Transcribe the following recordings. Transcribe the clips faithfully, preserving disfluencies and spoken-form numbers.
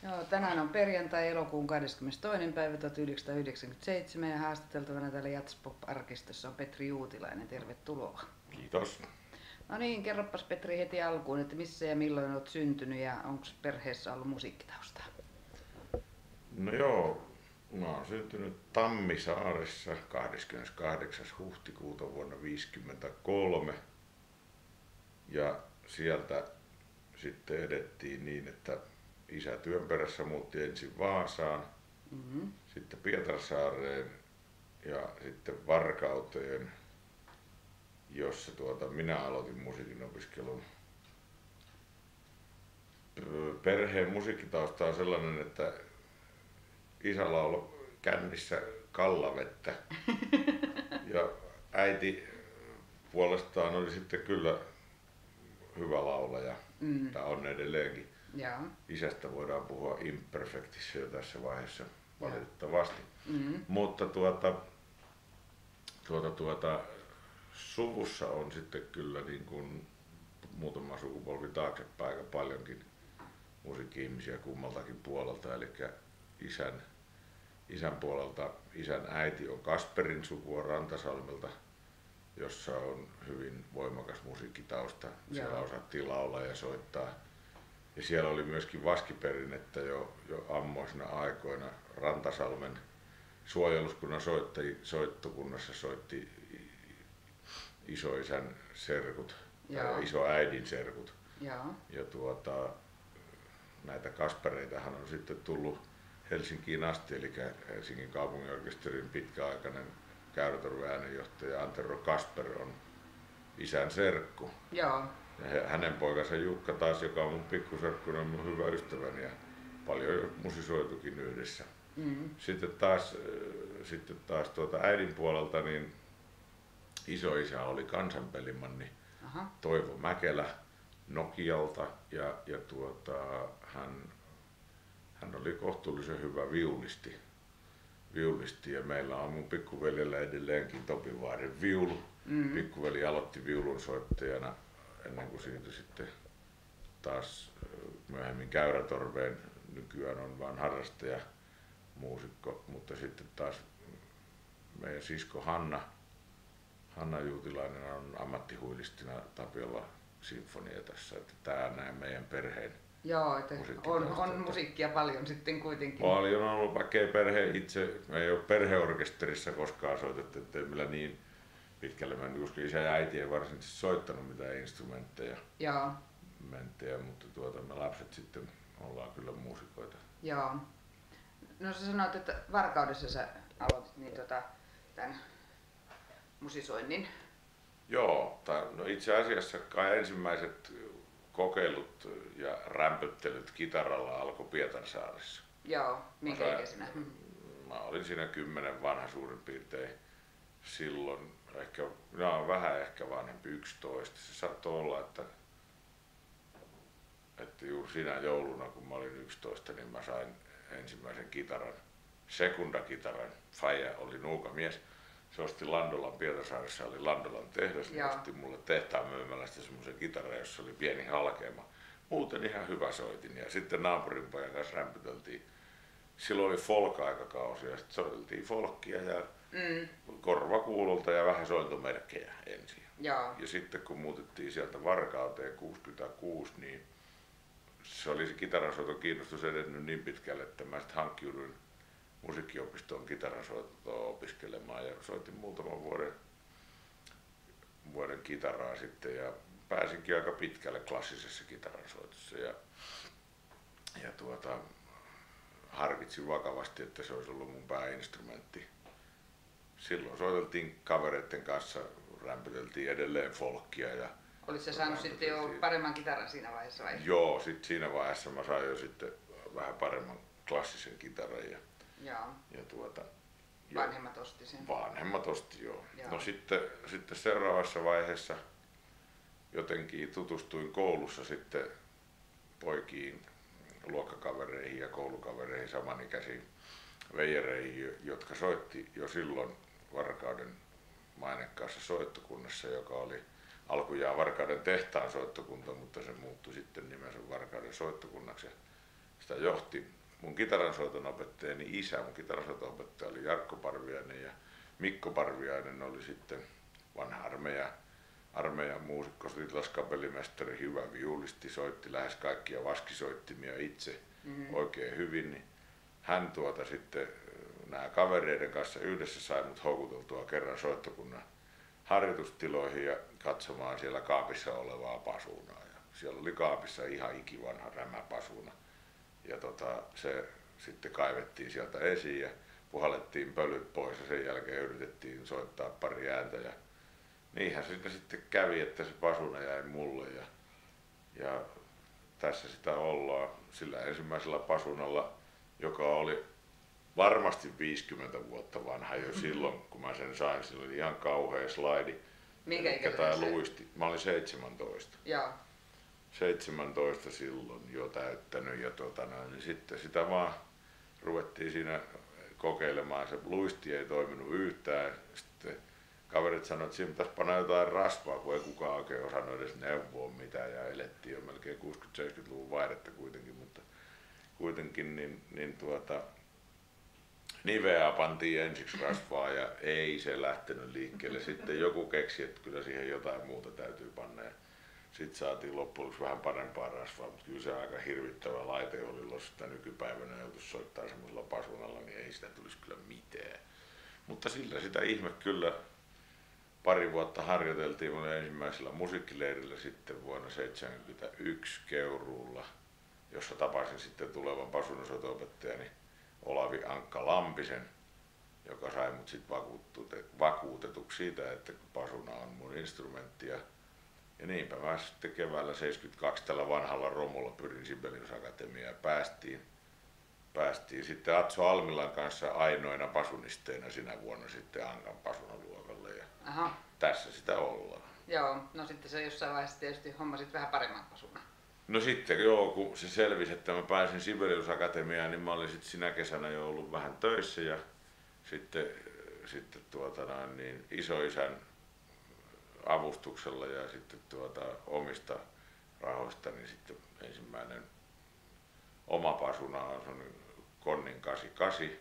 Joo, tänään on perjantai elokuun kahdeskymmenestoinen päivä tuhatyhdeksänsataayhdeksänkymmentäseitsemän ja haastateltavana täällä Jatspop-arkistossa on Petri Juutilainen. Tervetuloa. Kiitos. No niin, kerropas Petri heti alkuun, että missä ja milloin olet syntynyt ja onko perheessä ollut musiikkitaustaa? No joo, mä oon syntynyt Tammisaaressa kahdeskymmeneskahdeksas huhtikuuta vuonna tuhatyhdeksänsataaviisikymmentäkolme ja sieltä sitten edettiin niin, että isä työn perässä muutti ensin Vaasaan, Mm-hmm. sitten Pietarsaareen ja sitten Varkauteen, jossa tuota, minä aloitin musiikin opiskelun. Perheen musiikkitausta on sellainen, että isä lauloi kännissä Kallavettä ja äiti puolestaan oli sitten kyllä hyvä laulaja, Mm. tai on edelleenkin. Joo. Isästä voidaan puhua imperfectissä jo tässä vaiheessa valitettavasti. Mm. Mutta tuota, tuota, tuota, suvussa on sitten kyllä niin kuin muutama sukupolvi taaksepäin aika paljonkin musiikki-ihmisiä kummaltakin puolelta, eli isän, isän puolelta, isän äiti on Kasperin sukua Rantasalmelta, jossa on hyvin voimakas musiikkitausta. Siellä Joo. osattiin laulaa ja soittaa. Ja siellä oli myöskin vaskiperinnettä jo, jo ammoisina aikoina. Rantasalmen suojeluskunnan soittaji, soittokunnassa soitti isoisän serkut, Joo. tai isoäidin serkut. Joo. Ja tuota, näitä Kaspereitahan on sitten tullut Helsinkiin asti, eli Helsingin kaupunginorkesterin pitkäaikainen käyrätorven äänenjohtaja Antero Kasper on isän serkku. Joo. Ja hänen poikansa Jukka taas, joka on mun pikkuserkkuna, on mun hyvä ystäväni ja paljon jo musisoitukin yhdessä. Mm. Sitten taas, sitten taas tuota äidin puolelta niin isoisä oli kansanpelimanni Aha. Toivo Mäkelä Nokialta ja, ja tuota, hän, hän oli kohtuullisen hyvä viulisti. viulisti ja meillä on mun pikkuveljellä edelleenkin Topivaaren viulu. Mm. Pikkuveli aloitti viulunsoittajana ennen kuin siirtyi sitten taas myöhemmin Käyrätorveen. Nykyään on vain harrastaja muusikko, mutta sitten taas meidän sisko Hanna, Hanna Juutilainen on ammattihuilistina Tapiola Sinfonietassa, että tämä näin meidän perheen Joo, että on, musiikkitausta. on musiikkia paljon sitten kuitenkin. Paljon on ollut, vaikka ei perhe itse, me ei ole perheorkesterissa koskaan soitettu, ettei meillä niin pitkälle mennyt, koska isä ja äiti ei varsinaisesti soittanut mitään instrumentteja, Joo. menttejä, mutta tuota, me lapset sitten ollaan kyllä muusikoita. Joo. No sä sanoit, että Varkaudessa sä aloitit niin tota, tämän musisoinnin. Joo, tai no itse asiassa kai ensimmäiset kokeilut ja rämpöttelyt kitaralla alkoi Pietarsaaressa. Joo, minkä Mä sain- ikäisenä? Mä olin siinä kymmenen vanha suurin piirtein silloin, ehkä, no, vähän ehkä vanhempi, yksitoista. Se saattoi olla, että, että juuri siinä jouluna, kun mä olin yksitoista, niin mä sain ensimmäisen kitaran, sekundakitaran. Faija oli nuukamies. Se osti Landolan, Pietarsaaressa oli Landolan tehdas, niin Joo. osti mulle tehtaan myymälästä semmoisen kitaran, jossa oli pieni halkeama. Muuten ihan hyvä soitin ja sitten naapurin pojan kanssa rämpyteltiin. Silloin oli folk-aikakausi ja sitten soiteltiin folkkia ja Mm. korvakuulolta ja vähän sointumerkkejä ensin. Joo. Ja sitten kun muutettiin sieltä Varkauteen kuusikymmentäkuusi, niin se oli se kitaransoiton kiinnostus edennyt niin pitkälle, että mä sitten hankkiuduin musiikkiopistoon kitaransoittoa opiskelemaan ja soitin muutaman vuoden, vuoden kitaraa sitten ja pääsinkin aika pitkälle klassisessa kitaransoitossa ja, ja tuota, harkitsin vakavasti, että se olisi ollut mun pääinstrumentti. Silloin soiteltiin kavereiden kanssa, rämpyteltiin edelleen folkkia. Ja Olit sä saanut sitten jo paremman kitaran siinä vaiheessa vai? joo, sit siinä vaiheessa mä sain jo sitten vähän paremman klassisen kitaran. Ja, Joo. ja tuota, ja Vanhemmat osti sen. vanhemmat osti joo. Joo. No sitten, sitten seuraavassa vaiheessa jotenkin tutustuin koulussa sitten poikiin, luokkakavereihin ja koulukavereihin, samanikäisiin veijereihin, jotka soitti jo silloin Varkauden mainekkaassa soittokunnassa, joka oli alkujaan Varkauden tehtaan soittokunta, mutta se muuttui sitten nimensä Varkauden soittokunnaksi. sitä johti mun kitaransoiton opettajani isä. Mun kitaransoiton opettaja oli Jarkko Parviainen ja Mikko Parviainen oli sitten vanha armeija, armeijan muusikko, sotilaskapellimestari, hyvä viulisti, soitti lähes kaikkia vaskisoittimia itse mm-hmm. oikein hyvin. Niin hän tuota sitten nämä kavereiden kanssa yhdessä sai mut houkuteltua kerran soittokunnan harjoitustiloihin ja katsomaan siellä kaapissa olevaa pasunaa. Ja siellä oli kaapissa ihan ikivanha rämäpasuna. Ja tota, se sitten kaivettiin sieltä esiin ja puhallettiin pölyt pois ja sen jälkeen yritettiin soittaa pari ääntä. Ja niinhän se sitten kävi, että se pasuna jäi mulle. Ja, ja tässä sitä ollaan sillä ensimmäisellä pasunalla, joka oli varmasti viisikymmentä vuotta vanha jo silloin, kun mä sen sain. Sillä oli ihan kauhea slaidi. Mikä ikä se? Luisti. Mä olin seitsemäntoista. Joo. seitsemäntoista silloin jo täyttänyt ja tota, no, niin sitten sitä vaan ruvettiin siinä kokeilemaan. Se luisti ei toiminut yhtään. Sitten kaverit sanoivat, että siinä pitäisi panna jotain rasvaa, kun ei kukaan oikein osannut edes neuvoa mitään ja elettiin jo melkein kuusikymmentä-seitsemänkymmentäluvun vaihdetta kuitenkin, mutta kuitenkin niin, niin tuota, niveää pantiin ensiksi rasvaa ja ei se lähtenyt liikkeelle. Sitten joku keksi, että kyllä siihen jotain muuta täytyy panna. Ja sitten saatiin loppujen lopuksi vähän parempaa rasvaa, mutta kyllä se aika hirvittävä laite oli, jos sitä nykypäivänä joutuisi soittaa semmoisella pasunalla, niin ei sitä tulisi kyllä mitään. Mutta sillä sitä ihme kyllä pari vuotta harjoiteltiin mun ensimmäisellä musiikkileirillä sitten vuonna seitsemänkymmentäyksi Keuruulla, jossa tapasin sitten tulevan pasunansoito-opettajani Olavi Ankka Lampisen, joka sai mut sitten vakuutetuksi siitä, että pasuna on mun instrumentti. Ja, ja niinpä mä sitten keväällä seitsemänkymmentäkaksi tällä vanhalla romulla pyrin Sibelius Akatemiaan ja päästiin, päästiin sitten Atso Almilan kanssa ainoina pasunisteina sinä vuonna sitten Ankan pasunaluokalle. Ja Aha. tässä sitä ollaan. Joo, no sitten se jossain vaiheessa tietysti hommasit vähän paremman pasunan. No sitten joo, kun se selvisi, että mä pääsin Sibelius Akatemiaan, niin mä olin sitten sinä kesänä jo ollut vähän töissä ja sitten, sitten tuota noin, niin isoisän avustuksella ja sitten tuota omista rahoista, niin sitten ensimmäinen oma pasuna on Konnin kahdeksankymmentäkahdeksan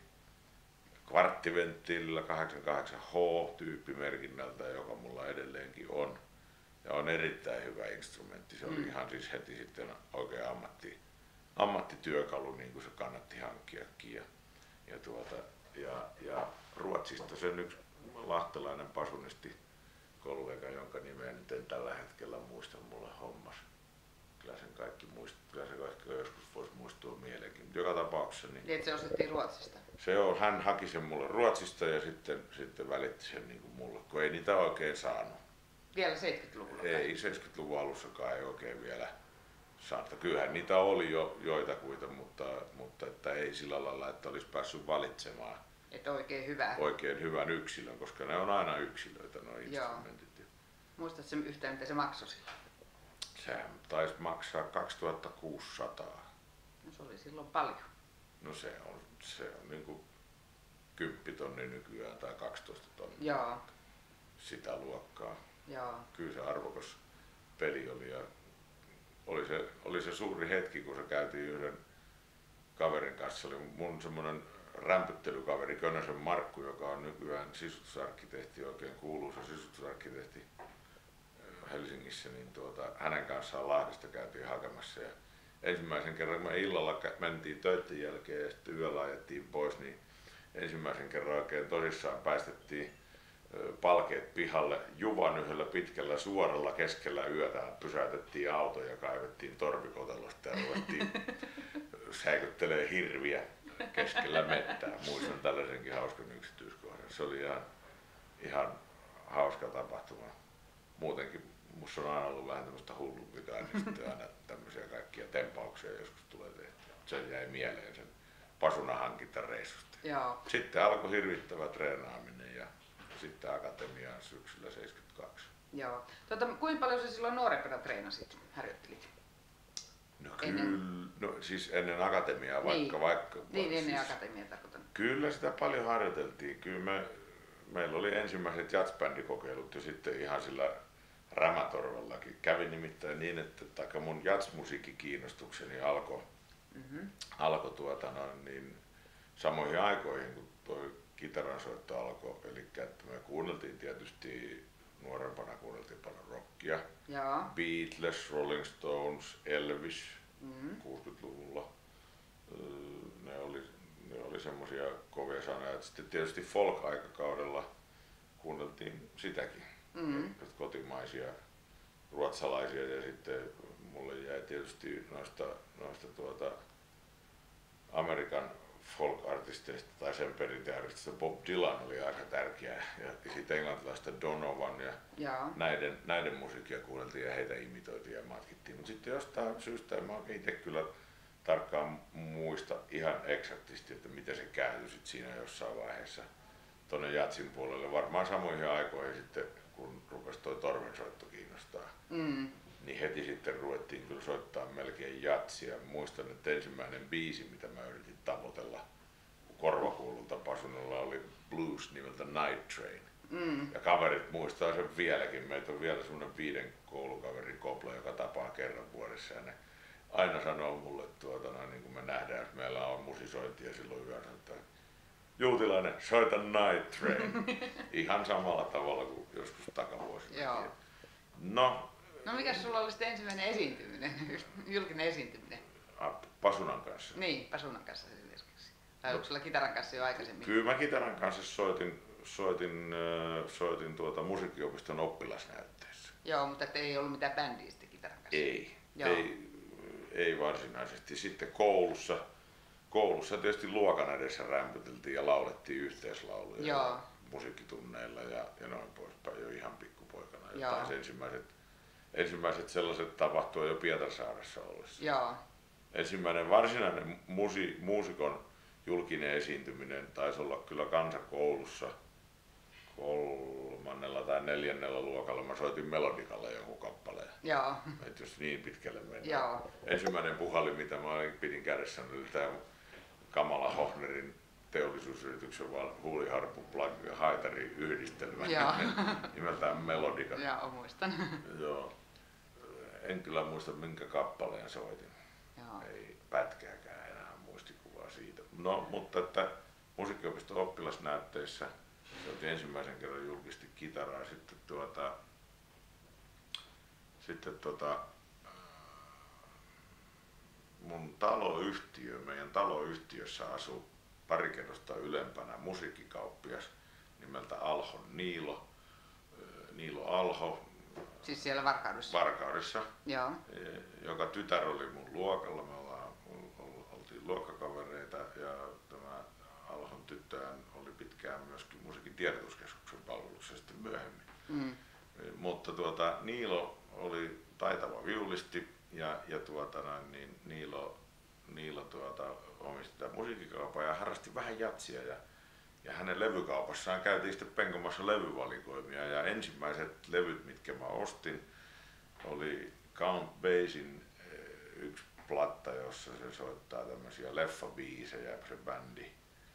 kvarttiventtiilillä kahdeksankymmentäkahdeksan H tyyppimerkinnältä, joka mulla edelleenkin on. Ja on erittäin hyvä instrumentti. Se oli mm. ihan siis heti sitten oikein ammatti, ammattityökalu, niin kuin se kannatti hankkiakin. Ja, ja, tuota, ja, ja Ruotsista sen yksi lahtelainen pasunisti kollega, jonka nimeä nyt en tällä hetkellä muista, mulle hommas. Kyllä sen kaikki muist, kyllä se kaikki joskus voisi muistua mielenkin. Joka tapauksessa niin, niin se ostettiin Ruotsista? Se on, hän haki sen mulle Ruotsista ja sitten, sitten välitti sen niin kuin mulle, kun ei niitä oikein saanut. Vielä seitsemänkymmentäluvulla? Ei, seitsemänkymmentäluvun alussakaan ei oikein vielä saanut. Kyllähän niitä oli jo joitakuita, mutta, mutta että ei sillä lailla, että olisi päässyt valitsemaan että oikein hyvä. oikein hyvän yksilön, koska ne on aina yksilöitä nuo instrumentit. Muistatko sen yhtään, mitä se maksoi silloin? Sehän taisi maksaa kaksituhattakuusisataa. No se oli silloin paljon. No se on, se on niin kuin kymppitonni nykyään tai kaksitoista tonnia. Joo. Sitä luokkaa. Joo. Kyllä se arvokas peli oli ja oli se, oli se suuri hetki, kun se käytiin yhden kaverin kanssa. Se oli mun semmoinen rämpyttelykaveri Könösen Markku, joka on nykyään sisutusarkkitehti, oikein kuuluisa sisutusarkkitehti Helsingissä, niin tuota, hänen kanssaan Lahdesta käytiin hakemassa. Ja ensimmäisen kerran, kun me illalla mentiin töiden jälkeen ja sitten yöllä ajettiin pois, niin ensimmäisen kerran oikein tosissaan päästettiin palkeet pihalle Juvan yhdellä pitkällä suoralla keskellä yötä. Pysäytettiin auto ja kaivettiin torvikotelosta ja ruvettiin säikyttelee hirviä keskellä mettää. Muistan tällaisenkin hauskan yksityiskohdan. Se oli ihan, ihan hauska tapahtuma. Muutenkin musta on aina ollut vähän tämmöistä hullun vikaa, niin sitten aina tämmöisiä kaikkia tempauksia joskus tulee tehtyä. Se jäi mieleen sen pasunahankintareissusta. Joo. Sitten alkoi hirvittävä treenaaminen ja sitten akatemiaan syksyllä seitsemänkymmentäkaksi. Joo. Tota, kuinka paljon sä silloin nuorempana treenasit, harjoittelit? No kyllä, no siis ennen akatemiaa vaikka. Niin, vaikka niin ennen siis, akatemiaa tarkoitan. Kyllä sitä paljon harjoiteltiin. Kyllä me, meillä oli ensimmäiset jazzbändikokeilut jo sitten ihan sillä rämätorvellakin. Kävi nimittäin niin, että taikka mun jazzmusiikkikiinnostukseni alkoi Mm-hmm. alkoi tuota noin, niin samoihin aikoihin kun toi kitaransoitto alkoi, eli että me kuunneltiin tietysti nuorempana kuunneltiin paljon rockia, Joo. Beatles, Rolling Stones, Elvis Mm-hmm. kuusikymmentäluvulla. Ne oli, ne oli semmosia kovia sanoja, että sitten tietysti folk-aikakaudella kuunneltiin sitäkin, Mm-hmm. kotimaisia ruotsalaisia ja sitten mulle jäi tietysti noista, noista tuota Amerikan folk-artisteista tai sen perinteartistista Bob Dylan oli aika tärkeä ja sitten englantilaista Donovan ja Joo. näiden, näiden musiikkia kuunneltiin ja heitä imitoitiin ja matkittiin. Mutta sitten jostain syystä en mä oikein itse kyllä tarkkaan muista ihan eksaktisti, että miten se kääntyi sit siinä jossain vaiheessa tonne jatsin puolelle. Varmaan samoihin aikoihin sitten, kun rupesi toi torvensoitto kiinnostaa. Mm. Niin heti sitten ruvettiin kyllä soittaa melkein jatsia. Muistan, että ensimmäinen biisi, mitä mä yritin tavoitella korvakuululta Pasunolla oli blues nimeltä Night Train. Mm. Ja kaverit muistaa sen vieläkin. Meitä on vielä semmonen viiden koulukaverin kopla, joka tapaa kerran vuodessa. Ja ne aina sanoo mulle, tuota, no, niin kun me nähdään, jos meillä on musisointia silloin yönsä, että Juutilainen, soita Night Train. Ihan samalla tavalla kuin joskus takavuosina. Joo. No, No mikäs sulla oli sitten ensimmäinen esiintyminen, julkinen esiintyminen? Pasunan kanssa. Niin, Pasunan kanssa esimerkiksi. Tai onko sulla kitaran kanssa jo aikaisemmin? Kyllä mä kitaran kanssa soitin, soitin, soitin tuota musiikkiopiston oppilasnäytteessä. Joo, mutta ei ollut mitään bändiä sitten kitaran kanssa? Ei, Joo. ei, ei varsinaisesti. Sitten koulussa, koulussa tietysti luokan edessä rämpyteltiin ja laulettiin yhteislauluja Joo. musiikkitunneilla ja, ja noin poispäin jo ihan pikkupoikana. Joo. Jotain ensimmäiset, ensimmäiset sellaiset tapahtui jo Pietarsaaressa ollessa. Joo. Ensimmäinen varsinainen musi, muusikon julkinen esiintyminen taisi olla kyllä kansakoulussa kolmannella tai neljännellä luokalla. Mä soitin Melodikalle jonkun kappaleen. Joo. Et jos niin pitkälle mennään. Joo. Ensimmäinen puhalin, mitä mä pidin kädessä, oli tää Kamala Hohnerin teollisuusyrityksen huuliharppu plug ja haitari yhdistelmä nimeltään Melodika. Joo, muistan. Joo. En kyllä muista minkä kappaleen soitin. Joo. Ei pätkääkään enää muistikuvaa siitä. No, mutta että musiikkiopiston oppilasnäytteissä soitin ensimmäisen kerran julkisti kitaraa. Sitten tuota, sitten tuota, mun taloyhtiö, meidän taloyhtiössä asuu pari kerrosta ylempänä musiikkikauppias nimeltä Alhon Niilo. Niilo Alho. Siis siellä Varkaudessa? Varkaudessa. Joo. Joka tytär oli mun luokalla. Me ollaan, oltiin luokkakavereita ja tämä Alhon tyttöhän oli pitkään myöskin musiikin tiedotuskeskuksen palveluksessa sitten myöhemmin. Mm. Mutta tuota, Niilo oli taitava viulisti ja, ja tuota, niin Niilo, Niilo tuota, omisti tämän musiikkikaupan ja harrasti vähän jatsia. Ja, ja hänen levykaupassaan käytiin sitten penkomassa levyvalikoimia ja ensimmäiset levyt, mitkä mä ostin, oli Count Bassin yksi platta, jossa se soittaa tämmöisiä leffabiisejä, se bändi.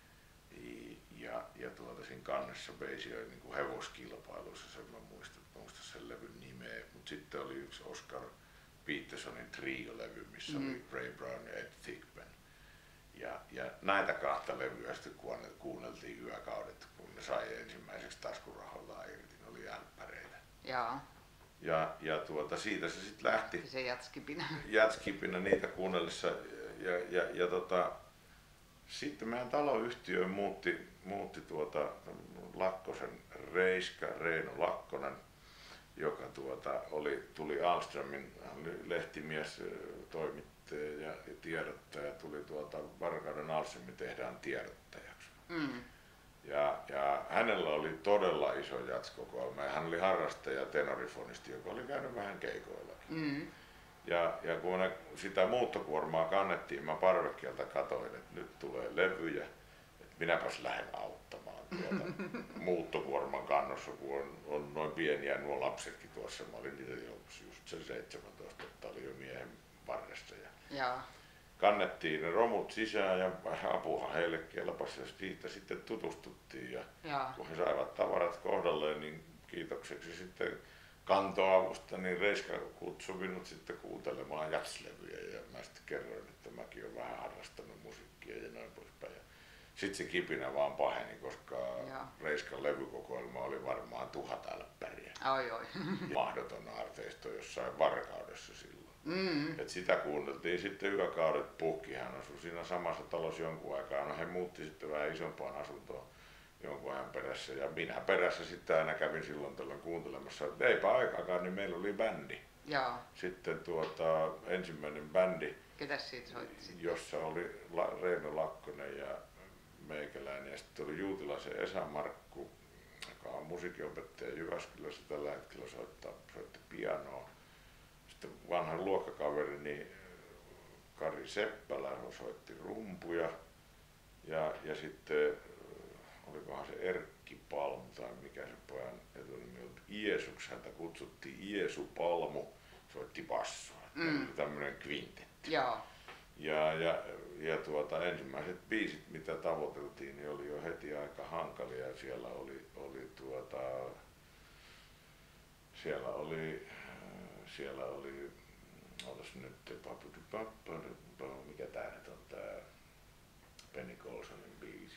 Ja, ja tuota siinä kannessa Bass oli niin kuin hevoskilpailuissa, sen mä muistan, muistan sen levyn nimeä. Mut sitten oli yksi Oscar Petersonin trio-levy, missä mm. oli Ray Brown ja Ed Thigpen. Ja, ja näitä kahta levyä sitten kuunneltiin yökaudet, kun ne sai ensimmäiseksi taskurahoillaan irti, ne oli älppäreitä. Joo. Ja, ja tuota, siitä se sitten lähti. Se jatskipinä. Jatskipinä niitä kuunnellessa. Ja, ja, ja tota, sitten meidän taloyhtiö muutti, muutti tuota Lakkosen Reiska, Reino Lakkonen, joka tuota, oli, tuli Alströmin lehtimies, toimittaja ja tiedottaja, tuli tuolta Varkauden Alströmin tehdään tiedottajaksi. Mm. Ja, ja hänellä oli todella iso jatskokoelma ja hän oli harrastaja tenorifonisti, joka oli käynyt vähän keikoillakin. Mm. Ja, ja kun me sitä muuttokuormaa kannettiin, mä parvekkeelta katoin, että nyt tulee levyjä, että minäpäs lähden auttamaan tuota muuttokuorman kannossa, kun on, on noin pieniä nuo lapsetkin tuossa. Mä olin niitä just sen seitsemäntoista, että oli jo miehen varressa. Ja Joo. kannettiin ne romut sisään ja apuhan heille kelpasi ja siitä sitten tutustuttiin. Ja Joo. kun he saivat tavarat kohdalleen, niin kiitokseksi sitten kantoavusta, niin Reiska kutsui minut sitten kuuntelemaan jatslevyjä ja mä sitten kerroin, että mäkin olen vähän harrastanut musiikkia ja noin poispäin. Sitten se kipinä vaan paheni, koska Joo. Reiskan levykokoelma oli varmaan tuhat äläppäriä. Oi, oi. Mahdoton arteisto jossain Varkaudessa silloin. Mm. Et sitä kuunneltiin sitten yökaudet. Puhkihan asui siinä samassa talossa jonkun aikaa. No he muutti sitten vähän isompaan asuntoon jonkun ajan perässä. Ja minä perässä sitten aina kävin silloin tällöin kuuntelemassa. Eipä aikaakaan, niin meillä oli bändi. Joo. Sitten tuota, ensimmäinen bändi, Ketäs siitä soitti sitten? jossa oli La- Reino Lakkonen ja meikäläinen. Ja sitten oli Juutilaisen Esa Markku, joka on musiikinopettaja Jyväskylässä tällä hetkellä, soittaa, soitti pianoa. Sitten vanha luokkakaveri, niin Kari Seppälä soitti rumpuja. Ja, ja sitten, olikohan se Erkki Palmu tai mikä se pojan etunimi oli, Iesuksi häntä kutsuttiin, Iesu Palmu soitti bassoa. Mm. Oli tämmöinen kvintetti. Joo. Ja, ja, ja tuota, ensimmäiset biisit, mitä tavoiteltiin, niin oli jo heti aika hankalia. Siellä oli, oli tuota, siellä oli, siellä oli, otas nyt, mikä tää nyt on tää Penny Colsonin biisi.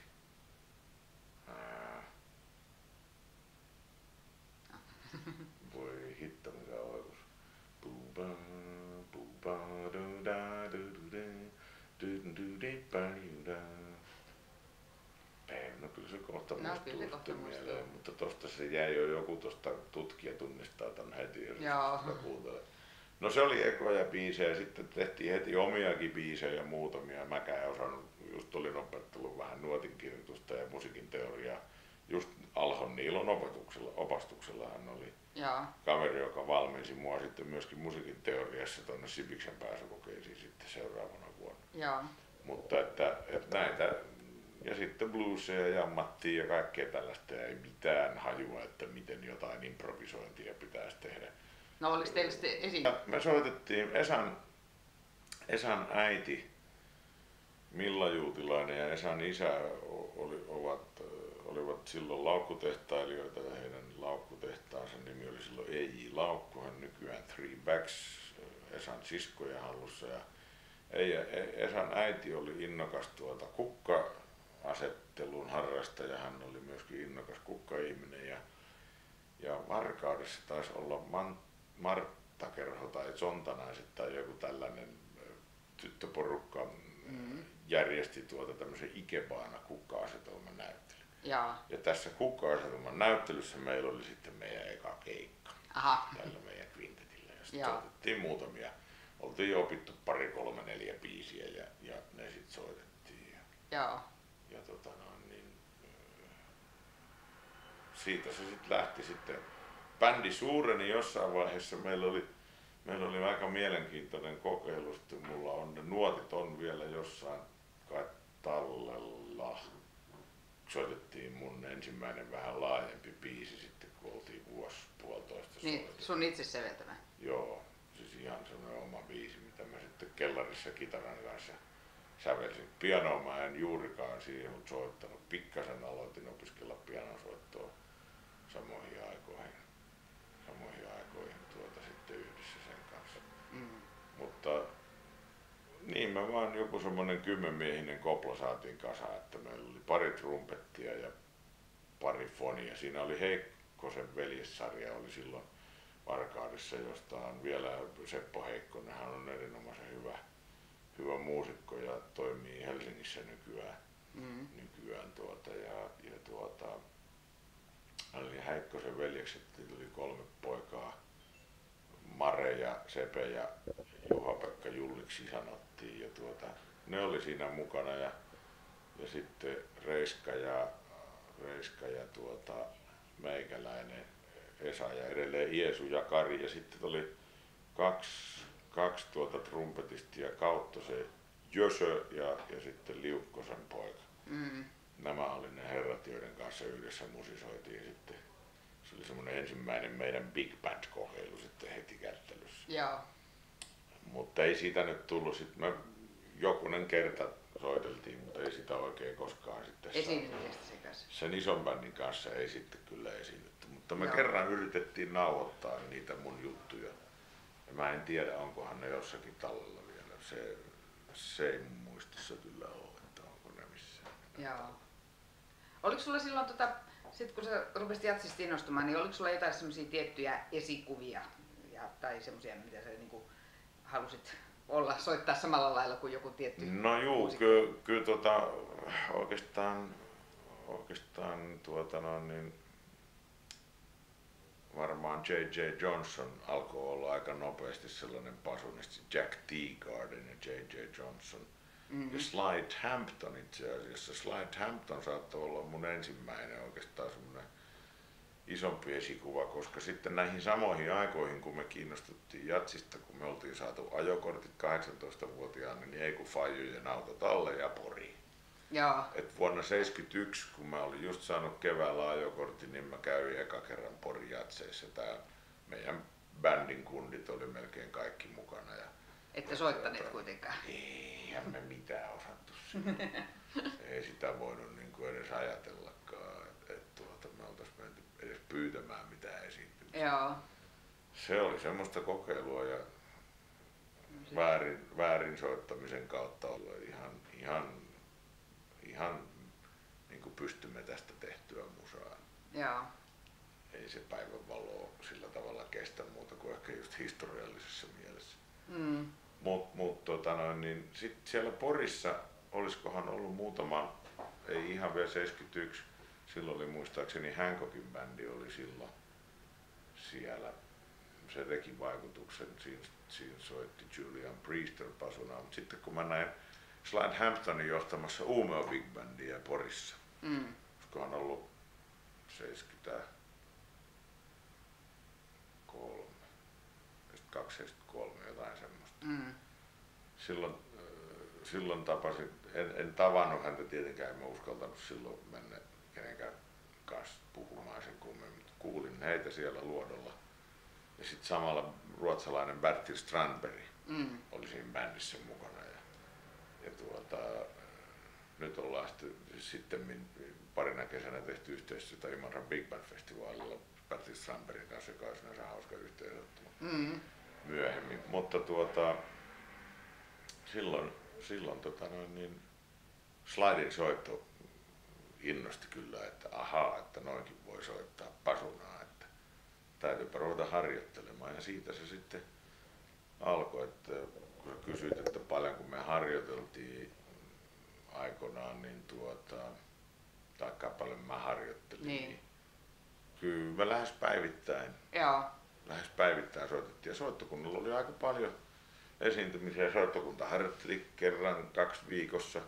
Ää. Voi hitto, mikä oivus. No kyllä se kohta No, muistuu kyllä se kohta sitten muistuu. mieleen, mutta tosta se jäi jo joku tosta tutkija tunnistaa tän heti, jos Joo. sitä kuuntelee. No se oli ekoja biisejä, sitten tehtiin heti omiakin biisejä muutamia. Mäkään en osannut, just olin opettellut vähän nuotinkirjoitusta ja musiikin teoriaa. Just Alhon Niilon opetuksella, opastuksella hän oli Joo. kaveri, joka valmensi mua sitten myöskin musiikin teoriassa tuonne Sibiksen pääsykokeisiin sitten seuraavana vuonna. Joo. Mutta että, että näitä, ja sitten bluesia jammattiin ja kaikkea tällaista, ja ei mitään hajua, että miten jotain improvisointia pitäisi tehdä. No oliko teillä sitten esi... Me soitettiin Esan, Esan äiti Milla Juutilainen ja Esan isä oli, ovat, olivat silloin laukkutehtailijoita ja heidän laukkutehtaansa nimi oli silloin E J Laukku, hän nykyään Three Backs, Esan siskojen hallussa. Ja Esan äiti oli innokas tuota kukka-asettelun harrastaja, hän oli myöskin innokas kukka-ihminen ja, ja Varkaudessa taisi olla Man, Martta-kerho tai Sontanaiset tai joku tällainen tyttöporukka mm-hmm. järjesti tuota tämmöisen Ikebaana kukka-asetelman näyttelyn. Joo. Ja tässä kukka-asetelman näyttelyssä meillä oli sitten meidän eka keikka. Aha. Tällä meidän kvintetillä. Ja sitten soitettiin muutamia. Oltiin jo opittu pari, kolme, neljä biisiä ja, ja ne sitten soitettiin. Ja, Joo. ja tota noin, niin, siitä se sitten lähti sitten. Bändi suureni jossain vaiheessa. Meillä oli, meillä oli aika mielenkiintoinen kokeilu. Sitten mulla on ne nuotit on vielä jossain kai tallella. Soitettiin mun ensimmäinen vähän laajempi biisi sitten, kun oltiin vuosi puolitoista Niin, soitettu. sun itse säveltämä? Joo, siis ihan semmoinen oma biisi, mitä mä sitten kellarissa kitaran kanssa sävelsin. Pianoa mä en juurikaan siihen soittanut. Pikkasen aloitin opiskella pianosoittoa samoihin aikoihin, samoihin aikoihin tuota sitten yhdessä sen kanssa. Mm. Mutta niin mä vaan joku semmonen kymmenmiehinen kopla saatiin kasaan, että meillä oli pari trumpettia ja pari fonia. Siinä oli Heikkosen veljessarja oli silloin Varkaudessa, josta on vielä Seppo Heikkonen, hän on erinomaisen hyvä, hyvä muusikko ja toimii Helsingissä nykyään. Mm. nykyään tuota, ja, ja tuota, hän oli Heikkosen veljekset, tuli kolme poikaa, Mare ja Sepe ja Juha-Pekka Julliksi sanottiin. Ja tuota, ne oli siinä mukana ja, ja sitten Reiska ja, Reiska ja tuota, meikäläinen Esa ja edelleen Iesu ja Kari ja sitten oli kaksi, kaksi tuota trumpetistia kautta se Jösö ja, ja sitten Liukkosen poika. Mm. Nämä oli ne herrat, joiden kanssa yhdessä musisoitiin sitten. Se oli semmoinen ensimmäinen meidän big band kokeilu sitten heti kättelyssä. Joo. Mutta ei siitä nyt tullut sit mä jokunen kerta soiteltiin, mutta ei sitä oikein koskaan sitten Esiintymisestä se kanssa. sen ison bändin kanssa ei sitten kyllä esiinnytty, mutta me Joo. kerran yritettiin nauhoittaa niitä mun juttuja. Ja mä en tiedä, onkohan ne jossakin tallella vielä. Se, se ei mun muistissa kyllä ole, että onko ne missään. Joo. Oliko sulla silloin, tota, sit kun sä rupesit jatsista innostumaan, niin oliko sulla jotain semmoisia tiettyjä esikuvia ja, tai semmoisia, mitä sä niinku halusit olla, soittaa samalla lailla kuin joku tietty No juu, muusikko? kyllä ky, tota, oikeastaan, oikeastaan tuota, no, niin, varmaan J J Johnson alkoi olla aika nopeasti sellainen pasunisti, Jack Teagarden ja J J Johnson. Mm-hmm. Ja Slide Hampton itse asiassa. Slide Hampton saattoi olla mun ensimmäinen oikeastaan semmoinen isompi esikuva, koska sitten näihin samoihin aikoihin, kun me kiinnostuttiin jatsista, kun me oltiin saatu ajokortit kahdeksantoistavuotiaana, niin ei kun Fajujen autot alle ja Poriin. Joo. Et vuonna seitsemänkymmentäyksi, kun mä olin just saanut keväällä ajokortin, niin mä kävin eka kerran Porin jatseissa. Tää meidän bändin kundit oli melkein kaikki mukana. Ja, Ette soittaneet kuitenkaan. eihän me mitään osattu silloin. Ei sitä voinut niin kuin edes ajatellakaan, että et, tuota, me oltais menty edes pyytämään mitään esiintymistä. Joo. Se oli semmoista kokeilua ja väärin, väärin soittamisen kautta olla ihan, ihan, ihan niin kuin pystymme tästä tehtyä musaa. Joo. Ei se päivän valoa sillä tavalla kestä muuta kuin ehkä just historiallisessa mielessä. Mm. Mut, mut tota noin, niin sit siellä Porissa olisikohan ollut muutama, ei ihan vielä seitsemänkymmentäyksi, silloin oli muistaakseni Hancockin bändi oli silloin siellä. Se teki vaikutuksen, siinä, siinä soitti Julian Priester pasunaa, mutta sitten kun mä näin Slide Hamptonin johtamassa Umeå Big Bandia Porissa, Mm. olisikohan ollut seitsemänkymmentäkolme, seitsemänkymmentäkaksi seitsemänkymmentäkolme, jotain semmoista. Mm. Silloin, silloin tapasin, en, en tavannut häntä tietenkään, en mä uskaltanut silloin mennä kenenkään kanssa puhumaan sen kummemmin, mutta kuulin heitä siellä luodolla. Ja sitten samalla ruotsalainen Bertil Strandberg Mm. oli siinä bändissä mukana. Ja, ja tuota, nyt ollaan sitten, sitten parina kesänä tehty yhteistyötä Imaran Big Band Festivaalilla Bertil Strandbergin kanssa, joka on sinänsä hauska yhteensattuma Mm. myöhemmin. Mutta tuota, silloin, silloin tota noin, niin slidin soitto innosti kyllä, että ahaa, että noinkin voi soittaa pasunaa, että täytyypä ruveta harjoittelemaan. Ja siitä se sitten alkoi, että kun kysyit, että paljonko me harjoiteltiin aikoinaan, niin tuota, tai paljon mä harjoittelin, Niin. niin kyllä mä lähes päivittäin, Joo. lähes päivittäin soitettiin. Ja soittokunnalla oli aika paljon esiintymisiä. Soittokunta harjoitteli kerran, kaksi viikossa.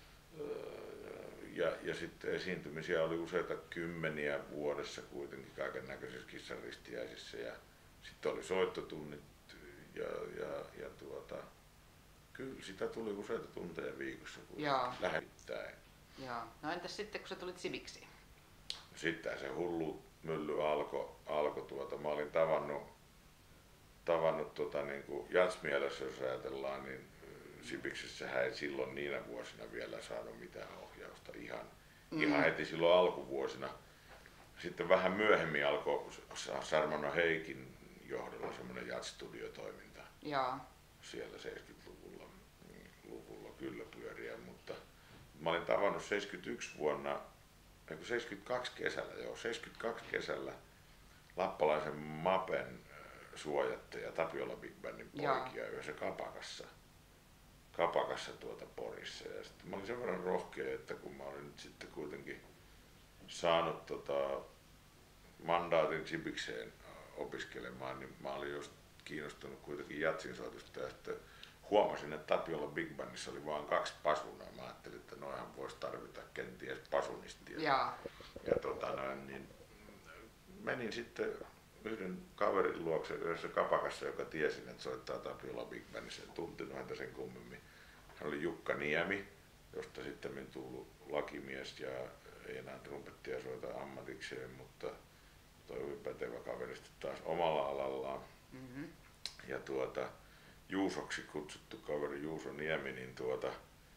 Ja, ja sitten esiintymisiä oli useita kymmeniä vuodessa kuitenkin kaiken näköisissä kissaristiäisissä. Ja sitten oli soittotunnit ja, ja, ja tuota, kyllä sitä tuli useita tunteja viikossa lähettäin. Joo. No entäs sitten kun sä tulit Sibiksi? Sitten se hullu mylly alkoi. Alko tuota, mä olin tavannut, tavannut tota, niin kuin jatsmielessä, jos ajatellaan, niin Sibiksessähän ei silloin niinä vuosina vielä saanut mitään ohjausta. Ihan, mm. ihan heti silloin alkuvuosina. Sitten vähän myöhemmin alkoi Sarmano Heikin johdolla semmoinen jazz-studiotoiminta. Joo. Siellä seitsemänkymmentäluvulla luvulla kyllä pyöriä, mutta mä olin tavannut seitsemänkymmentäyksi vuonna, eikö seitsemänkymmentäkaksi kesällä, joo, seitsemänkymmentäkaksi kesällä lappalaisen Mapen suojattaja Tapiola Big Bandin poikia yhdessä kapakassa. kapakassa tuota Porissa. Ja sitten mä olin sen verran rohkea, että kun mä olin nyt sitten kuitenkin saanut tota mandaatin Sibikseen opiskelemaan, niin mä olin just kiinnostunut kuitenkin jatsin soitusta ja sitten huomasin, että Tapiola Big Bandissa oli vain kaksi pasunaa. Mä ajattelin, että noihan voisi tarvita kenties pasunistia. Ja, ja tota noin, niin menin sitten yhden kaverin luokse yhdessä kapakassa, joka tiesin, että soittaa Tapiola Big Bandissa, en tuntenut häntä sen kummemmin. Hän oli Jukka Niemi, josta sitten tullut lakimies ja ei enää trumpettia soita ammatikseen, mutta toi oli pätevä kaveri taas omalla alallaan. mm-hmm. Ja tuota, Juusoksi kutsuttu kaveri Juuso Niemi, niin tuota,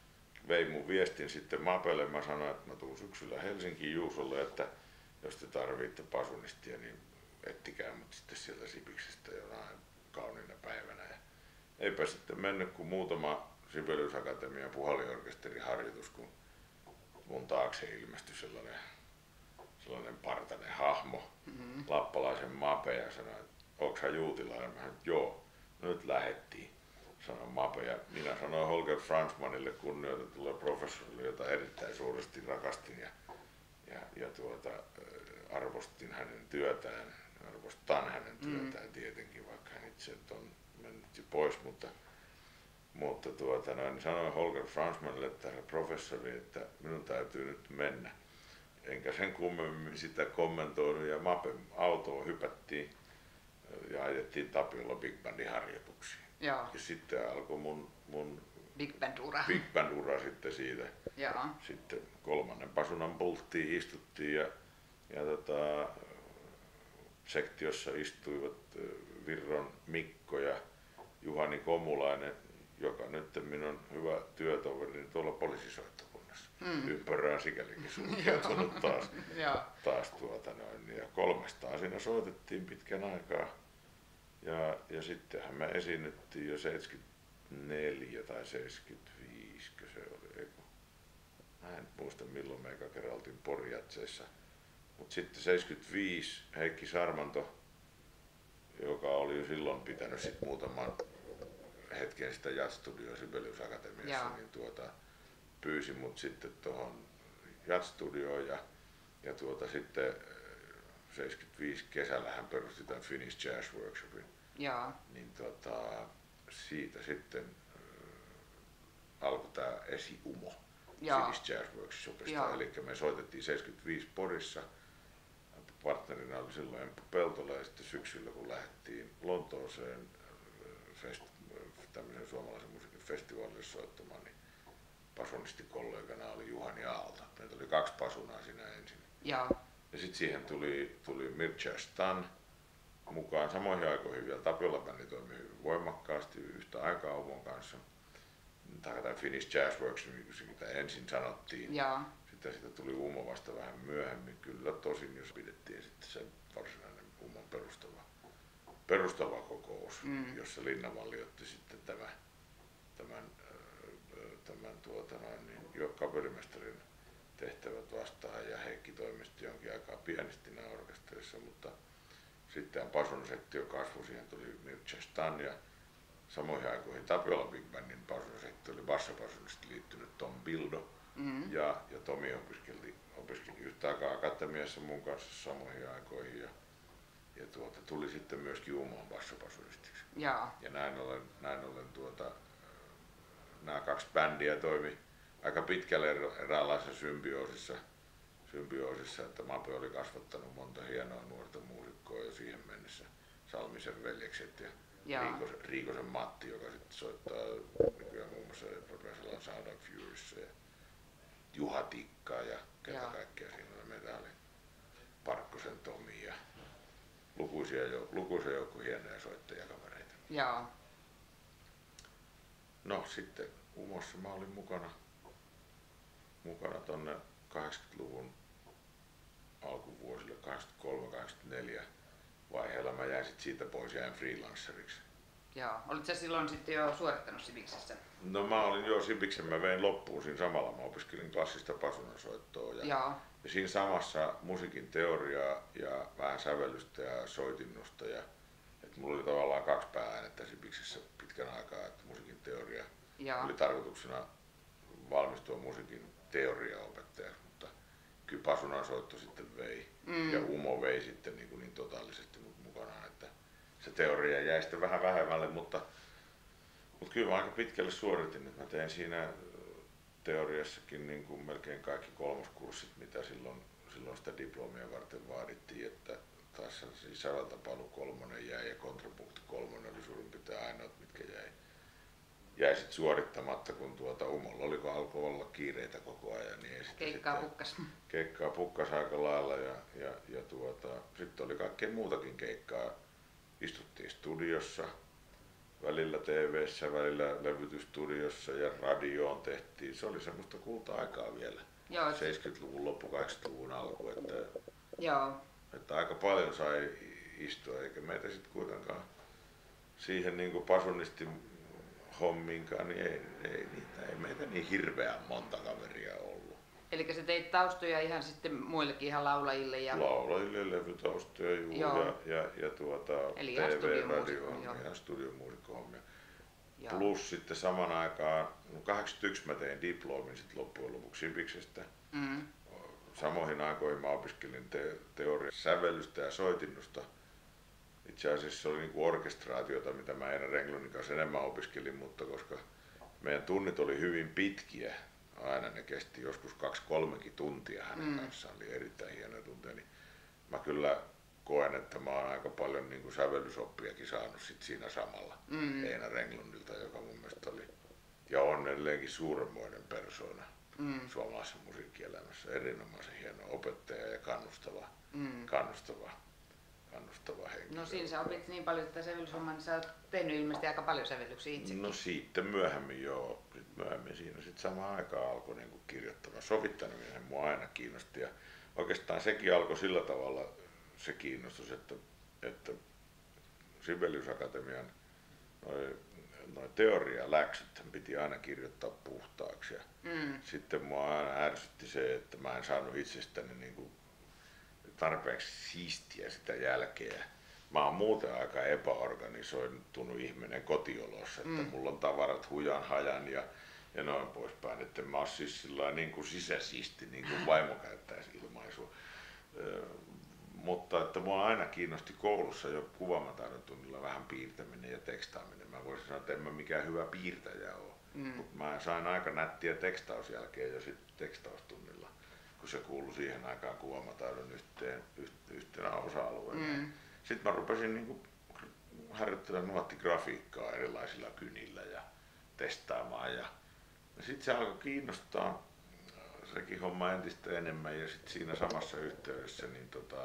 vein mun viestin sitten Mapelle. Mä sanoin, että mä tuun syksyllä Helsinkiin Juusolle, että jos te tarvitte pasunistia, niin ettikää mut sitten sieltä Sibiksestä jonain kauniina päivänä. Ja eipä sitten mennyt kuin muutama Sibelius Akatemian puhallinorkesterin harjoitus, kun mun taakse ilmestyi sellainen, sellainen partainen hahmo, mm-hmm. lappalaisen Mape, ja sanoi, että onko sä juutilainen? Mä sanoin, että joo, no nyt lähettiin, sanoi Mape. Ja minä sanoin Holger Franzmanille, kunnioitetulle professorille, jota erittäin suuresti rakastin ja, ja, ja tuota, arvostin hänen työtään, arvostan hänen työtään mm. tietenkin, vaikka hän itse on mennyt jo pois, mutta Mutta tuota, niin sanoin Holger Franzmanille, että herra professori, että minun täytyy nyt mennä. Enkä sen kummemmin sitä kommentoinut, ja Mapen autoon hypättiin ja ajettiin Tapiolla Big Bandin harjoituksiin. Joo. Ja sitten alkoi mun, mun Big Band-ura. Big Band-ura sitten siitä. Joo. Sitten kolmannen pasunan pulttiin istuttiin ja, ja tota, sektiossa istuivat Virron Mikko ja Juhani Komulainen, joka nyt minun hyvä työtoveri tuolla poliisisoittokunnassa. Mm. Ympärää sikälikin sulkeutunut taas, taas tuota noin. Ja kolmestaan siinä soitettiin pitkän aikaa. Ja, ja sittenhän me esiinnyttiin jo seitsemänkymmentäneljä tai seitsemänkymmentäviisi, se oli. Eiku. Mä en muista milloin me eka kerran oltiin Porjatseissa. Mutta sitten seitsemänkymmentäviisi Heikki Sarmanto, joka oli jo silloin pitänyt sit muutaman hetken sitä Jazz-studioa Sibelius Akatemiassa, niin tuota, pyysi mut sitten tuohon Jazz-studioon ja, ja tuota, sitten seitsemänkymmentäviisi kesällä hän perusti tämän Finnish Jazz Workshopin. Ja. Niin tuota, siitä sitten äh, alkoi tämä esi-umo Finnish Jazz Workshopista. Eli me soitettiin seitsemänkymmentäviisi Porissa. Partnerina oli silloin Emppu Peltola ja sitten syksyllä kun lähdettiin Lontooseen fest, tämmöisen suomalaisen musiikin festivaalille soittamaan, niin pasonistikollegana oli Juhani Aalto. Meitä oli kaksi pasunaa siinä ensin. Ja, ja sitten siihen tuli, tuli Mircea Stan mukaan samoihin aikoihin vielä. Tapiola-bändi toimi hyvin voimakkaasti yhtä aikaa Umon kanssa. Tai Finnish Jazz Works, mitä ensin sanottiin. Ja. Sitten siitä tuli Umo vasta vähän myöhemmin. Kyllä tosin, jos pidettiin sitten se varsinainen Umon perustava, perustava kokous, mm. jossa Linnamalli otti sitten tämä, tämän, tämän tuota noin, niin, kaperimestarin tehtävät vastaan ja Heikki toimisti jonkin aikaa pianistina orkesterissa, mutta sitten pasunasektio kasvoi, siihen tuli Mircea Stan ja samoihin aikoihin Tapiola Big Bandin pasunasektio oli bassopasunista liittynyt Tom Bildo. Mm-hmm. Ja, ja Tomi opiskeli, opiskeli yhtä aikaa akatemiassa mun kanssa samoihin aikoihin ja, ja tuota, tuli sitten myöskin Umoon bassopasunistiksi. Ja, ja näin ollen, näin ollen tuota, nämä kaksi bändiä toimi aika pitkälle eräänlaisessa symbioosissa, symbioosissa, että Mape oli kasvattanut monta hienoa nuorta muusikkoa jo siihen mennessä. Salmisen veljekset ja, ja. Riikosen, Riikosen Matti, joka sitten soittaa nykyään muun muassa Professional Sound of Furyssä. Juha Tikkaa ja ketä Jaa. kaikkea siinä oli. Meitä oli Parkkosen Tomi ja lukuisia, lukuisia joukko hienoja soittajakavereita. Jaa. No sitten Umossa mä olin mukana, mukana tonne kahdeksankymmentäluvun alkuvuosille kahdeksankymmentäkolme kahdeksankymmentäneljä vaiheella. Mä jäin sit siitä pois, jäin freelanceriksi. Joo. Olit sä silloin sitten jo suorittanut Sibiksessä? No mä olin jo Sibiksen, mä vein loppuun siinä samalla. Mä opiskelin klassista pasunansoittoa ja, ja siinä samassa musiikin teoriaa ja vähän sävellystä ja soitinnusta. Ja, et mulla oli tavallaan kaksi päääänettä Sibiksessä pitkän aikaa, että musiikin teoria ja. Oli tarkoituksena valmistua musiikin teoriaopettajaksi, mutta kyllä pasunansoitto sitten vei mm. ja Umo vei sitten niin, kuin niin totaalisesti mut mukanaan, että se teoria jäi sitten vähän vähemmälle, mutta, mutta kyllä mä aika pitkälle suoritin, että mä tein siinä teoriassakin niin kuin melkein kaikki kolmoskurssit, mitä silloin, silloin sitä diplomia varten vaadittiin, että taas siis säveltapailu kolmonen jäi ja kontrapunkti kolmonen oli suurin piirtein ainoat, mitkä jäi, jäi sit suorittamatta, kun tuota Umolla oliko alkoi olla kiireitä koko ajan. Niin keikkaa sitten, pukkas. Keikkaa pukkas aika lailla ja, ja, ja tuota, sitten oli kaikkea muutakin keikkaa. Istuttiin studiossa välillä T V:ssä, välillä levytysstudiossa ja radioon tehtiin. Se oli semmoista kulta-aikaa vielä. Joo. seitsemänkymmentäluvun loppu, kahdeksankymmentäluvun alku. Että, Joo. että aika paljon sai istua, eikä meitä sitten kuitenkaan siihen niin kuin pasunisti homminkaan, niin ei, ei, niitä, ei meitä niin hirveän monta kaveria ollut. Eli sä teit taustoja ihan sitten muillekin ihan laulajille ja... Laulajille, levytaustoja juu, ja, ja, ja tuota, T V-radiohommia ja studiomuusikkohommia. Plus sitten saman aikaan, no kahdeksankymmentäyksi mä tein diplomin sit loppujen lopuksi Sibiksestä. Mm. Samoihin aikoihin mä opiskelin te- teoria sävellystä ja soitinnusta. Itse asiassa se oli niinku orkestraatiota, mitä mä Eino Renglonin kanssa enemmän opiskelin, mutta koska meidän tunnit oli hyvin pitkiä, aina ne kesti joskus kaksi kolmekin tuntia hänen mm. kanssaan, oli erittäin hienoja tunteja, niin mä kyllä koen, että mä oon aika paljon niin kuin sävellysoppiakin saanut sit siinä samalla mm. Eino Renglundilta, joka mun mielestä oli ja on edelleenkin suuremmoinen persoona mm. suomalaisessa musiikkielämässä, erinomaisen hieno opettaja ja kannustava, mm. kannustava kannustava henkilö. No siinä sä opit niin paljon tätä sävellyshommaa, niin sä oot tehnyt ilmeisesti aika paljon sävellyksiä itsekin. No sitten myöhemmin joo. Sitten myöhemmin siinä sitten samaan aikaan alkoi niinku kirjoittamaan. Sovittaminen mua aina kiinnosti ja oikeastaan sekin alkoi sillä tavalla se kiinnostus, että, että Sibelius Akatemian noi, noi teorialäksyt piti aina kirjoittaa puhtaaksi. Ja mm. sitten mua aina ärsytti se, että mä en saanut itsestäni niinku tarpeeksi siistiä sitä jälkeä. Mä oon muuten aika epäorganisoitunut ihminen kotiolossa, että mm. mulla on tavarat hujan hajan ja, ja noin poispäin. Että mä oon siis sillä niin kuin sisäsiisti, niin kuin vaimo käyttäisi ilmaisua. Ö, mutta että mua aina kiinnosti koulussa jo kuvaamataidon tunnilla vähän piirtäminen ja tekstaaminen. Mä voisin sanoa, että en mä mikään hyvä piirtäjä ole. Mm. Mutta mä sain aika nättiä tekstausjälkeen jo sitten tekstaustunnilla, kun se kuului siihen aikaan kuvaamataidon yhteen, yhtenä osa-alueena. Mm. Sitten mä rupesin niinku harjoittelemaan nuottigrafiikkaa erilaisilla kynillä ja testaamaan. Ja, ja sitten se alkoi kiinnostaa sekin homma entistä enemmän ja sitten siinä samassa yhteydessä niin tota,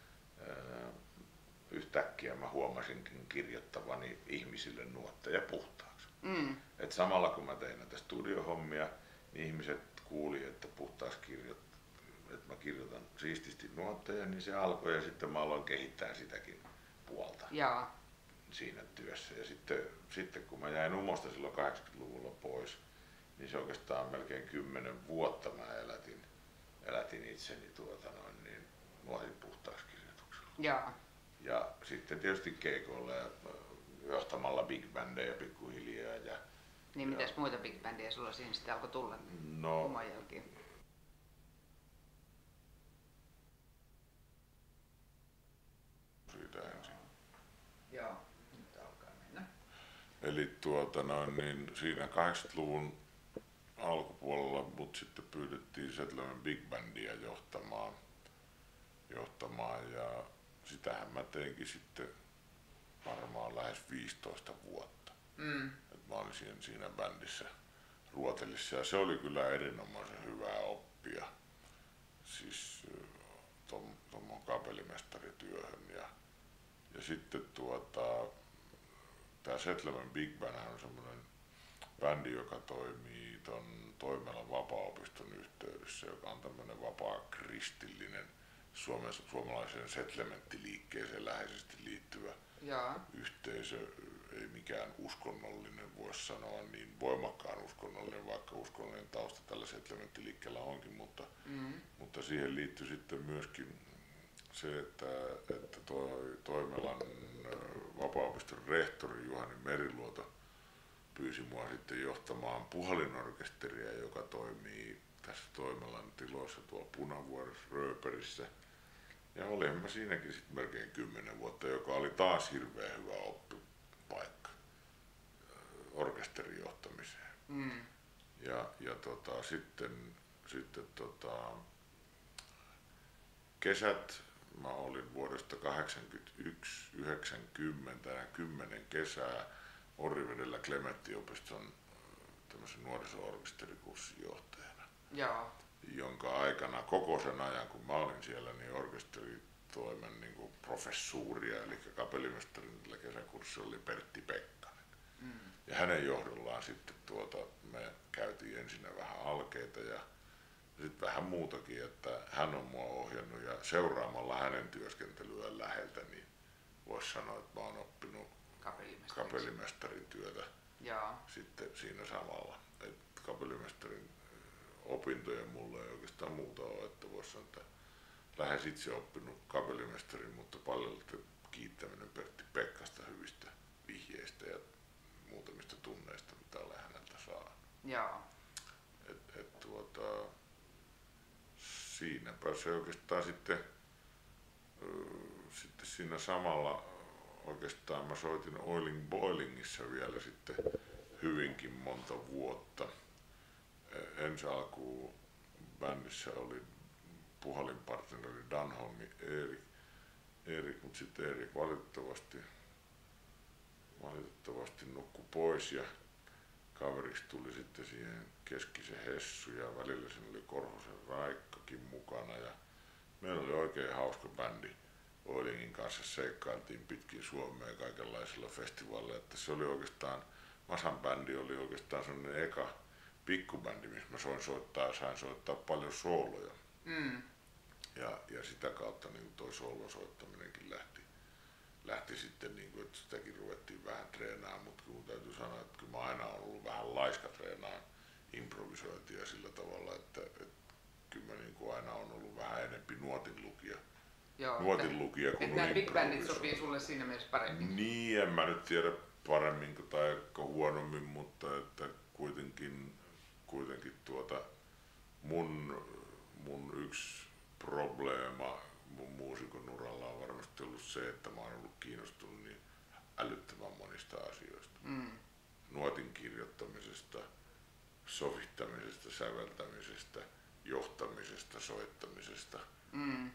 ää, yhtäkkiä mä huomasinkin kirjoittavani ihmisille nuotteja puhtaaksi. Mm. Et samalla kun mä tein näitä studiohommia, niin ihmiset kuuli, että puhtaaksi kirjoittaa. Että mä kirjoitan siististi nuotteja, niin se alkoi ja sitten mä aloin kehittää sitäkin puolta Jaa. siinä työssä. Ja sitten, sitten kun mä jäin Umosta silloin kahdeksankymmentäluvulla pois, niin se oikeastaan melkein kymmenen vuotta mä elätin, elätin itseni tuota noin niin nuotin puhtaaksi kirjoituksella. Jaa. Ja sitten tietysti keikoilla ja johtamalla big bandeja pikkuhiljaa. Ja, niin ja, mitäs muita big bandeja sulla siinä sitten alkoi tulla no, oman jälkeen? Joo, nyt alkaa mennä. Eli tuota noin, niin siinä kahdeksankymmentäluvun alkupuolella mut sitten pyydettiin Settlement Big Bandia johtamaan, johtamaan ja sitähän mä teinkin sitten varmaan lähes viisitoista vuotta. Mm. Et mä olin siinä, siinä bändissä Ruotelissa ja se oli kyllä erinomaisen hyvää oppia. Siis tuommoinen kapellimestarityöhön ja Ja sitten tuota, tää Settlement Big Band on semmoinen bändi, joka toimii ton Toimelan vapaa-opiston yhteydessä, joka on tämmönen vapaa kristillinen Suomen, suomalaiseen settlementtiliikkeeseen läheisesti liittyvä Jaa. yhteisö. Ei mikään uskonnollinen, voisi sanoa niin voimakkaan uskonnollinen, vaikka uskonnollinen tausta tällä settlementtiliikkeellä onkin, mutta, mm. mutta siihen liittyy sitten myöskin se, että, että toi Toimelan vapaa-opiston rehtori Juhani Meriluoto pyysi mua sitten johtamaan puhalinorkesteria, joka toimii tässä Toimelan tiloissa tuolla Punavuoressa Rööperissä. Ja olin mä siinäkin sitten melkein kymmenen vuotta, joka oli taas hirveän hyvä oppipaikka orkesterin johtamiseen. Mm. Ja, ja tota, sitten, sitten tota, kesät mä olin vuodesta kahdeksankymmentäyksi yhdeksänkymmentä ja kymmenen kesää Orrivedellä Klementtiopiston tämmöisen nuoriso-orkesterikurssin johtajana. Jaa. Jonka aikana koko sen ajan kun mä olin siellä, niin orkesteritoimen niin kuin professuuria, eli kapellimestarin tällä kesäkurssilla oli Pertti Pekkanen. ja hänen johdollaan sitten tuota, me käytiin ensin vähän alkeita ja sitten vähän muutakin, että hän on mua ohjannut ja seuraamalla hänen työskentelyään läheltä, niin voisi sanoa, että mä oon oppinut kapellimestarin työtä sitten siinä samalla. Et kapellimestarin opintoja mulla ei oikeastaan muuta ole, että voisi sanoa, että lähes itse oppinut kapellimestarin, mutta paljon kiittäminen Pertti Pekkasta hyvistä vihjeistä ja muutamista tunneista, mitä olen häneltä saanut. Joo. Et, et tuota, siinäpä se oikeastaan sitten, sitten siinä samalla oikeastaan mä soitin Oiling Boilingissa vielä sitten hyvinkin monta vuotta. Ensi alkuun bändissä oli puhalinpartneri Danholmi Erik, Erik mutta sitten Erik valitettavasti, valitettavasti nukkui pois ja kaveriksi tuli sitten siihen Keskisen Hessu ja välillä siinä oli Korhosen Raikkakin mukana ja meillä oli oikein hauska bändi. Oilingin kanssa seikkailtiin pitkin Suomea kaikenlaisilla festivaaleilla, että se oli oikeastaan, Masan bändi oli oikeastaan sellainen eka pikkubändi, missä mä soin soittaa, sain soittaa paljon sooloja. Mm. Ja, ja sitä kautta niin toi soolosoittaminenkin lähti, lähti sitten, niin kuin, että sitäkin ruvettiin vähän treenaamaan, mutta kun täytyy sanoa, että kyllä mä aina olen ollut vähän laiska treenaan improvisointia sillä tavalla, että, että kyllä mä niin kuin aina on ollut vähän enempi nuotinlukija. Joo, nuotinlukija kuin nämä big bandit sopii sulle siinä mielessä paremmin. Niin, en mä nyt tiedä paremmin tai huonommin, mutta että kuitenkin, kuitenkin tuota mun, mun yksi probleema mun muusikon uralla on varmasti ollut se, että mä oon ollut kiinnostunut niin älyttömän monista asioista. Mm. Nuotin kirjoittamisesta, sovittamisesta, säveltämisestä, johtamisesta, soittamisesta. Mm.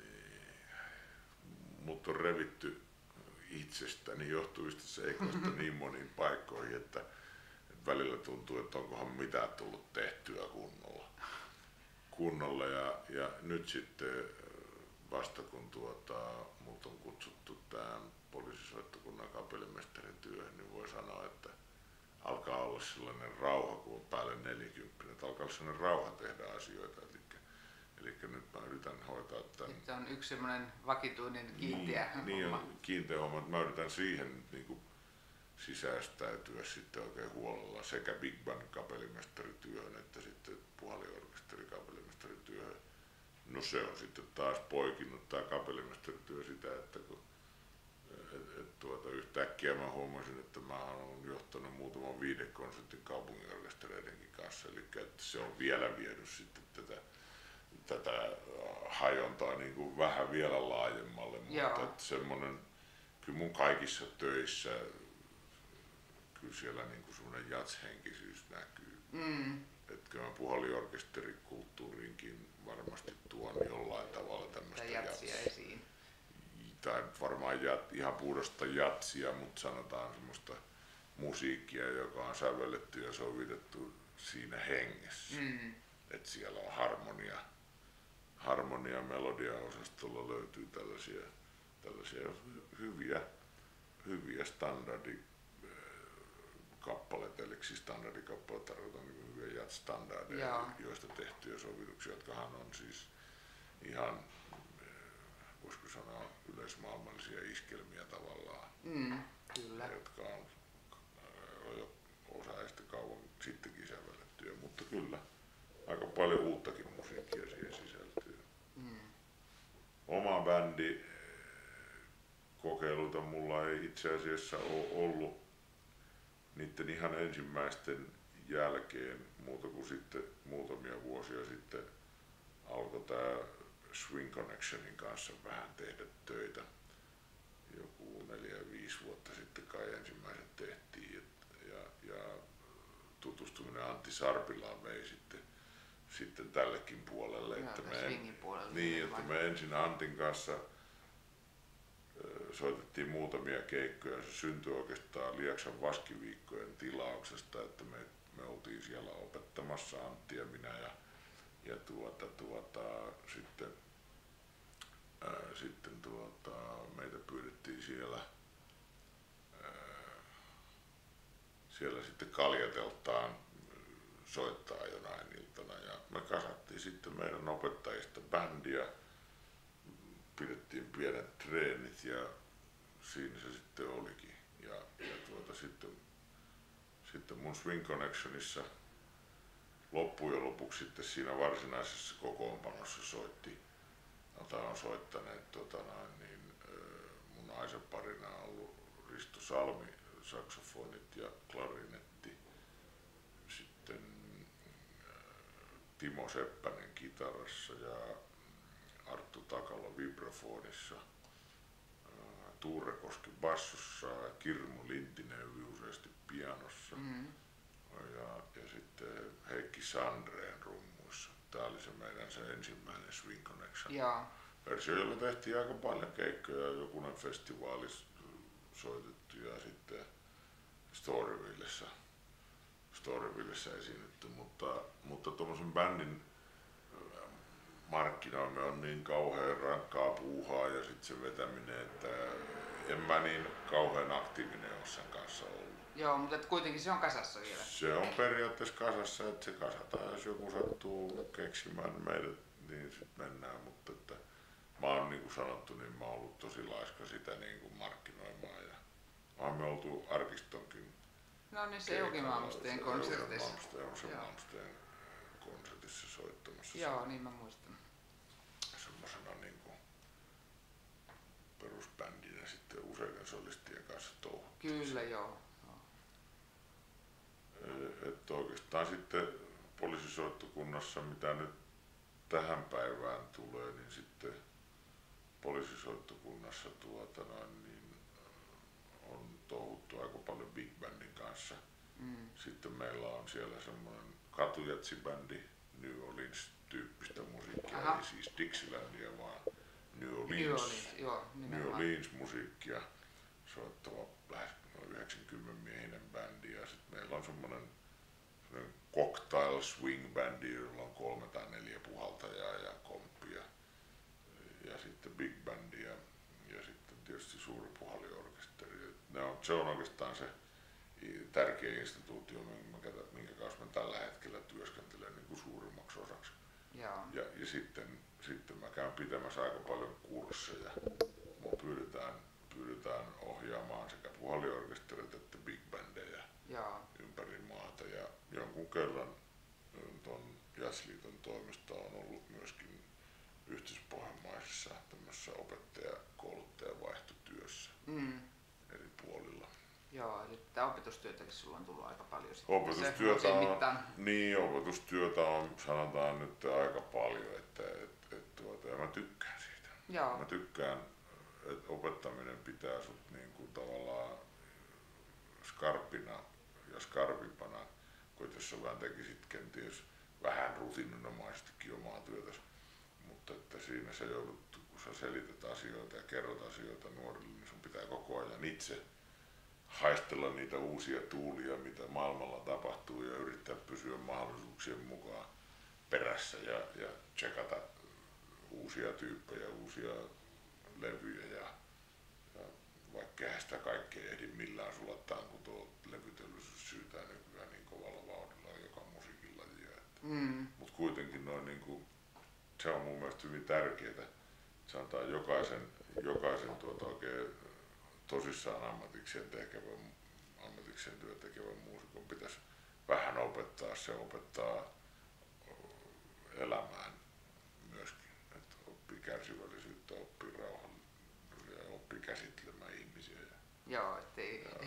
Mut on revitty itsestäni johtuvista seikoista niin moniin paikkoihin, että, että välillä tuntuu, että onkohan mitään tullut tehtyä kunnolla. kunnolla ja, ja nyt sitten vasta kun tuota, mut on kutsuttu tähän poliisisoittokunnan kapellimestarin työhön, niin voi sanoa, että alkaa olla sellainen rauha, kun on päälle neljäkymmentä, että alkaa olla sellainen rauha tehdä asioita. Eli nyt mä yritän hoitaa tämän. Se on yksi semmoinen vakituinen kiinteä niin, niin on kiinteä homma, että mä yritän siihen niin kuin sisäistäytyä sitten oikein huolella sekä Big Band kapellimestarityöhön että sitten puhaliorkesteri kapellimestarityöhön. No se on sitten taas poikinut tää kapellimestarityö sitä, että kun et, et tuota, yhtäkkiä mä huomasin, että mä olen johtanut muutaman viidekonsertin kaupunginorkestereidenkin kanssa, eli että se on vielä vienyt sitten tätä tätä hajontaa niin kuin vähän vielä laajemmalle, mutta että semmoinen, kyllä mun kaikissa töissä, kyllä siellä niin kuin semmoinen jats-henkisyys näkyy. Mm. Että kyllä mä puhaliorkesterikulttuuriinkin varmasti tuon jollain tavalla tämmöistä jatsia jats, esiin. Tai varmaan jat, ihan puhdasta jatsia, mutta sanotaan semmoista musiikkia, joka on sävelletty ja sovitettu siinä hengessä. Mm. Että siellä on harmonia. harmonia melodia-osastolla löytyy tällaisia, tällaisia hyviä, hyviä standardikappaleita, eli siis standardikappaleita tarkoitan niin hyviä jazz-standardeja, joista tehtyjä sovituksia, jotka on siis ihan, voisiko sanoa, yleismaailmallisia iskelmiä tavallaan, mm, kyllä. jotka on jo osa sitä kauan sittenkin sävellettyjä, mutta kyllä aika paljon uuttakin musiikkia siihen sisältyy. Mm. Oma bändi kokeiluita mulla ei itse asiassa ole ollut niiden ihan ensimmäisten jälkeen muuta kuin sitten muutamia vuosia sitten alkoi tää Swing Connectionin kanssa vähän tehdä töitä. Joku neljä viisi vuotta sitten kai ensimmäiset tehtiin ja, ja tutustuminen Antti Sarpilaan vei sitten sitten tällekin puolelle, no, että me, puolelle niin, että me ensin Antin kanssa soitettiin muutamia keikkoja. Se syntyi oikeastaan Lieksan vaskiviikkojen tilauksesta, että me, me oltiin siellä opettamassa Antti ja minä ja, ja tuota, tuota, sitten, ää, sitten tuota, meitä pyydettiin siellä, ää, siellä sitten Kaljateltaan soittaa jonain iltana ja me kasattiin sitten meidän opettajista bändiä, pidettiin pienet treenit ja siinä se sitten olikin. Ja, ja tuota, sitten, sitten mun Swing Connectionissa loppujen lopuksi sitten siinä varsinaisessa kokoonpanossa soitti, jota on soittaneet tota noin, niin, mun naisen parina on ollut Risto Salmi, saksofonit ja klarinetti, sitten Timo Seppänen kitarassa ja Arttu Takala vibrafonissa, Tuure Koski bassossa ja Kirmu Lintinen useasti pianossa. Mm-hmm. Ja, ja sitten Heikki Sandreen rummuissa. Tää oli se meidän se ensimmäinen Swing Connection. Jaa. Versio, jolla tehtiin aika paljon keikkoja, jokunen festivaalis soitettu ja sitten Storyvillessä, Storyvillessä esiinnytty, mutta, mutta tuommoisen bändin markkinoimme on niin kauhean rankkaa puuhaa ja sitten se vetäminen, että en mä niin kauhean aktiivinen ole sen kanssa ollut. Joo, mutta kuitenkin se on kasassa vielä. Se on periaatteessa kasassa, että se kasataan, jos joku sattuu keksimään meidät, niin sitten mennään, mutta että mä oon niin kuin sanottu, niin mä oon ollut tosi laiska sitä niin kuin markkinoimaan ja mä me oltu arkistonkin. No niin, se Eugen Malmsteen konsertissa. Eugen Malmsteen konsertissa soittamassa. Joo, niin mä muistan. Semmosena niin kuin perusbändinä sitten useiden solistien kanssa touhuttu. Kyllä joo. Että oikeastaan sitten poliisisoittokunnassa, mitä nyt tähän päivään tulee, niin sitten poliisisoittokunnassa tuota noin, niin on touhuttu aika paljon big bandin kanssa. Mm. Sitten meillä on siellä semmoinen katujatsibändi, New Orleans-tyyppistä musiikkia, Aha. ei siis Dixielandia, vaan New Orleans, New Orleans, joo, New Orleans musiikkia soittava lähes yhdeksänkymmentä miehinen bändi ja sitten meillä on semmoinen cocktail swing bändi, jolla on kolme tai neljä puhaltajaa ja komppia ja sitten big bandi ja, ja sitten tietysti suuri puhalliorkesteri. Ne on, se on oikeastaan se tärkeä instituutio, minkä, minkä kanssa mä tällä hetkellä työskentelen niin kuin suurimmaksi osaksi. Ja, ja sitten, sitten mä käyn pitämässä aika paljon kursseja. Mua pyydetään, pyydetään ohjaamaan sekä puhalliorkesterit että big bandeja ympäri maata. Ja jonkun kerran tuon Jazzliiton toimesta on ollut myöskin yhteispohjanmaisessa tämmöisessä opettaja-kouluttaja-vaihtotyössä mm. eri puolilla. Joo, eli tätä opetustyötäkin sulla on tullut aika paljon sitten. Opetustyötä on, niin, opetustyötä on sanotaan nyt aika paljon, että et, et, tuota, ja mä tykkään siitä. Joo. Mä tykkään, että opettaminen pitää sut niin kuin tavallaan skarppina ja skarpimpana, kuin jos sä vähän tekisit kenties vähän rutiininomaisestikin omaa työtäsi. Mutta että siinä sä joudut, kun sä selität asioita ja kerrot asioita nuorille, niin sun pitää koko ajan itse haistella niitä uusia tuulia, mitä maailmalla tapahtuu ja yrittää pysyä mahdollisuuksien mukaan perässä ja, ja tsekata uusia tyyppejä, uusia levyjä ja, ja vaikka eihän sitä kaikkea ehdi millään sulattaan, kun tuo levyteollisuus syytää nykyään niin kovalla vauhdilla joka musiikilajia. Mm. Mutta kuitenkin noin niin kuin, se on mun mielestä hyvin tärkeää, sanotaan jokaisen, jokaisen tuota oikein tosissaan ammatikseen tekevän, ammatikseen työ tekevän muusikon pitäisi vähän opettaa, se opettaa elämään myöskin, että oppii kärsivällisyyttä, oppii rauhan ja oppii käsittelemään ihmisiä. Joo, ettei, ja,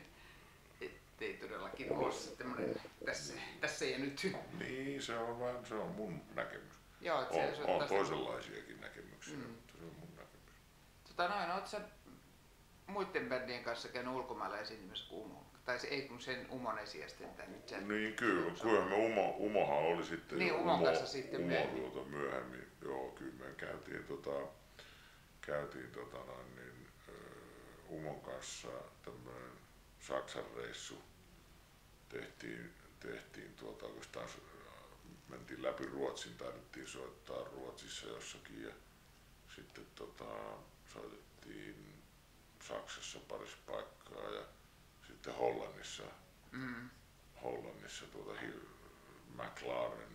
ettei todellakin ole semmoinen tässä, tässä ja nyt. Niin, se on vaan, se on mun näkemys. Joo, on, se on toisenlaisiakin näkemyksiä, mm. mutta se on mun näkemys. Tota noin, oot sä muiden bändien kanssa käynyt ulkomailla esiintymässä kuin Umo? Tai se, ei kun sen Umon esiäisten tänne. Niin kyllä, kyllä me Umo, Umohan oli sitten niin, Umon Umo, kanssa sitten myöhemmin. Tuota myöhemmin. Joo, kyllä me käytiin, tota, käytiin tota noin, niin, uh, Umon kanssa tämmönen Saksan reissu. Tehtiin, tehtiin tuota oikeastaan, mentiin läpi Ruotsin, taidettiin soittaa Ruotsissa jossakin ja sitten tota, soitettiin Saksassa parissa paikkaa ja sitten Hollannissa Mm. Hollannissa tuota McLaren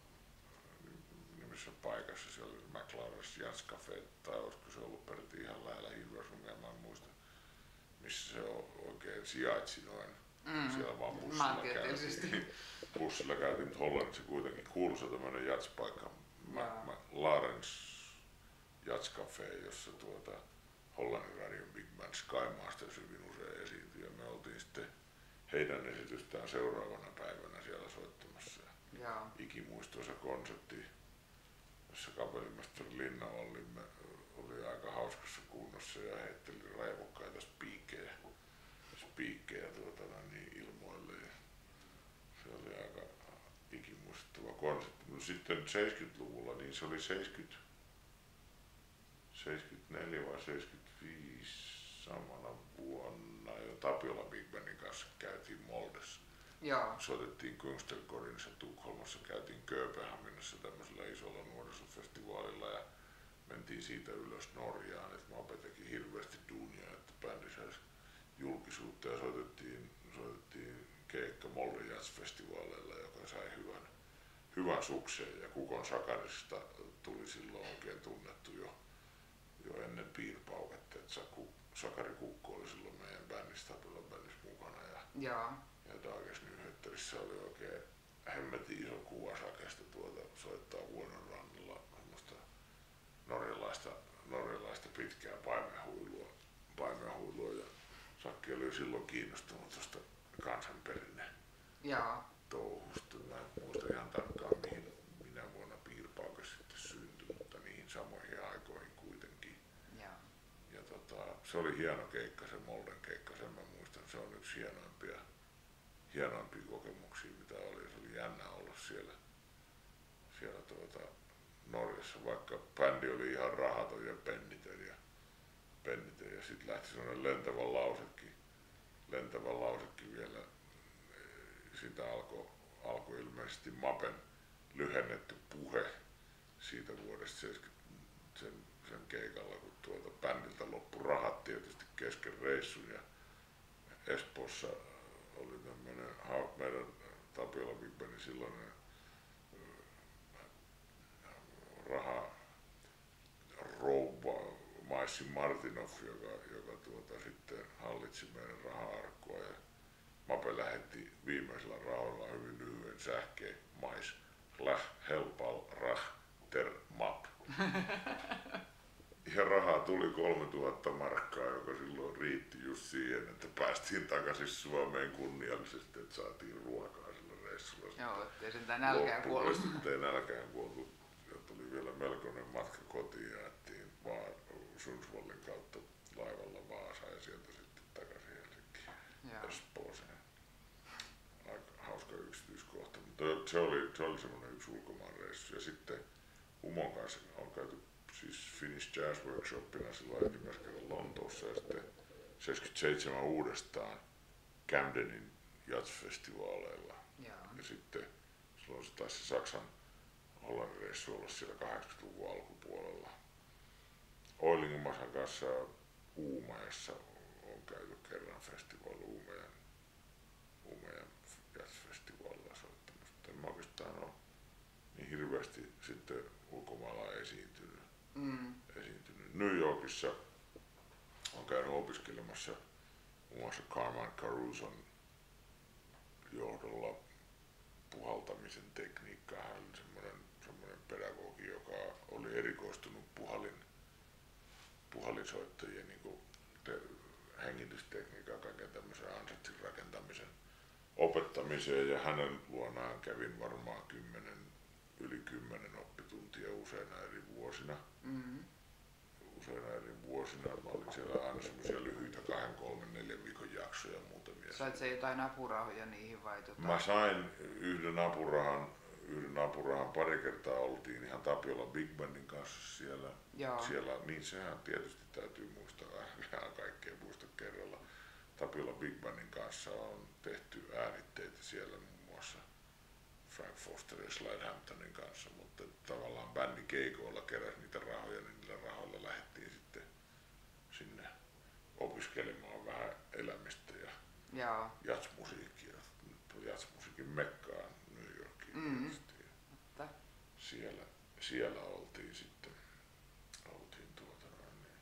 nimisessä paikassa. Siellä oli McLaren's Jazz Cafe, tai olisiko se ollut peräti ihan lähellä Hilversumia, mä en muista missä se oikein sijaitsi noin. Mm. Siellä vaan bussilla käytiin. bussilla käytiin, mutta Hollannissa kuitenkin kuuluisa tämmönen jazzpaikka. McLaren's Jazz Cafe, jossa tuota Hollannin radion Big Band Sky Masters hyvin usein esiintyi, ja me oltiin sitten heidän esitystään seuraavana päivänä siellä soittamassa. Jaa. Ikimuistoisa konsertti, jossa kapellimestari Linna Ollimme oli aika hauskassa kunnossa ja heitteli raivokkaita spiikkejä, spiikkejä tuota, niin ilmoille. Ja se oli aika ikimuistuttava konsertti. No sitten seitsemänkymmentäluvulla niin se oli seitsemänkymmentä, seitsemänkymmentäneljä vai seitsemänkymmentäviisi samana vuonna jo Tapiola Big Bandin kanssa käytiin Moldessa. Joo. Soitettiin Kungsträdgårdissa Tukholmassa, käytiin Kööpenhaminassa tämmöisellä isolla nuorisofestivaalilla ja mentiin siitä ylös Norjaan, että Mape teki hirveästi duunia, että bändi saisi julkisuutta ja soitettiin, soitettiin keikka Molden Jazz-festivaaleilla, joka sai hyvän, hyvän sukseen ja Kukon Sakarista tuli silloin oikein tunnettu jo, jo ennen piirpauketta, että Sakari Kukko oli silloin meidän bändissä, Tapilan bändissä mukana ja, ja Dagens Nyheterissä oli oikein hemmetin iso kuva Sakesta tuota soittaa vuonon rannalla semmoista norjalaista, norjalaista pitkää paimenhuilua, paimenhuilua ja Sakki oli silloin kiinnostunut tuosta kansanperinne touhusta. Mä en muista ihan tarkkaan mihin minä vuonna piirpaukas sitten syntyi, mutta niihin samoihin aikoihin kuitenkin. Ja, ja tota, se oli hieno keikka, se Molden keikka, sen mä muistan, se on yksi hienoimpia, hienoimpia kokemuksia mitä oli. Se oli jännä olla siellä, siellä tuota Norjassa, vaikka bändi oli ihan rahaton ja pennitön ja, pennitön, ja sitten lähti sellainen lentävä lausekin, lentävä lausekin vielä. Siitä alkoi alko ilmeisesti Mapen lyhennetty puhe siitä vuodesta seitsemänkymmentä sen, sen keikalla, kun tuolta bändiltä loppui rahat tietysti kesken reissun ja Espoossa oli tämmönen meidän Tapiola Big Bandin silloinen raha rouva Maissi Martinov, joka, joka tuota sitten hallitsi meidän raha-arkkua ja Mape lähetti viimeisellä rahoilla hyvin lyhyen sähkeen mais läh helpal rah ter map. Ja rahaa tuli kolmetuhatta markkaa, joka silloin riitti just siihen, että päästiin takaisin Suomeen kunniallisesti, että saatiin ruokaa sillä reissulla. Joo, ettei sentään nälkään kuollut. Ettei nälkään kuoltu. Ja tuli vielä melkoinen matka kotiin ja ajettiin vaan Sundsvallin kautta laivalla Vaasaan ja sieltä sitten takaisin Helsinkiin Espooseen. Aika hauska yksityiskohta, mutta se oli, se oli semmoinen yksi ulkomaanreissu. Ja sitten Umon kanssa on käyty siis Finnish Jazz Workshopina silloin ensimmäisen kerran Lontoossa ja sitten seitsemänkymmentäseitsemän uudestaan Camdenin jazzfestivaaleilla. Ja sitten silloin se taisi Saksan Hollannin reissu olla siellä kahdeksankymmentäluvun alkupuolella. Oilingomasan kanssa Uumajassa on käyty kerran festivaali Uumajan, Uumajan jazzfestivaalilla soittamassa. En mä oikeastaan ole niin hirveästi sitten ulkomailla esiintynyt. Mm. esiintynyt. New Yorkissa on käynyt opiskelemassa muun muassa Carmine Caruson johdolla puhaltamisen tekniikkaa. Hän oli semmoinen, semmoinen pedagogi, joka oli erikoistunut puhalin, puhalinsoittajien niin kuin te, hengitystekniikan, kaiken tämmöisen ansatsin rakentamisen opettamiseen ja hänen luonaan kävin varmaan kymmenen, yli kymmenen oppituntia useina eri vuosina. Mm-hmm. Useina eri vuosina. Mä olin siellä aina semmosia lyhyitä kahden, kolmen, neljän viikon jaksoja muutamia. Sait sä jotain apurahoja niihin vai tota? Mä sain yhden apurahan, yhden apurahan pari kertaa oltiin ihan Tapiola Big Bandin kanssa siellä. siellä niin sehän tietysti täytyy muistaa, ihan kaikkea muista kerralla. Tapiola Big Bandin kanssa on tehty äänitteitä siellä muun muassa Frank Foster ja Slide Hamptonin kanssa, mutta tavallaan bändi keikoilla keräsi niitä rahoja, niin niillä rahoilla lähdettiin sitten sinne opiskelemaan vähän elämistä ja jazzmusiikkia. jazzmusiikin Mekkaan New Yorkiin. Mm. Siellä, siellä oltiin sitten. Oltiin tuota noin, niin.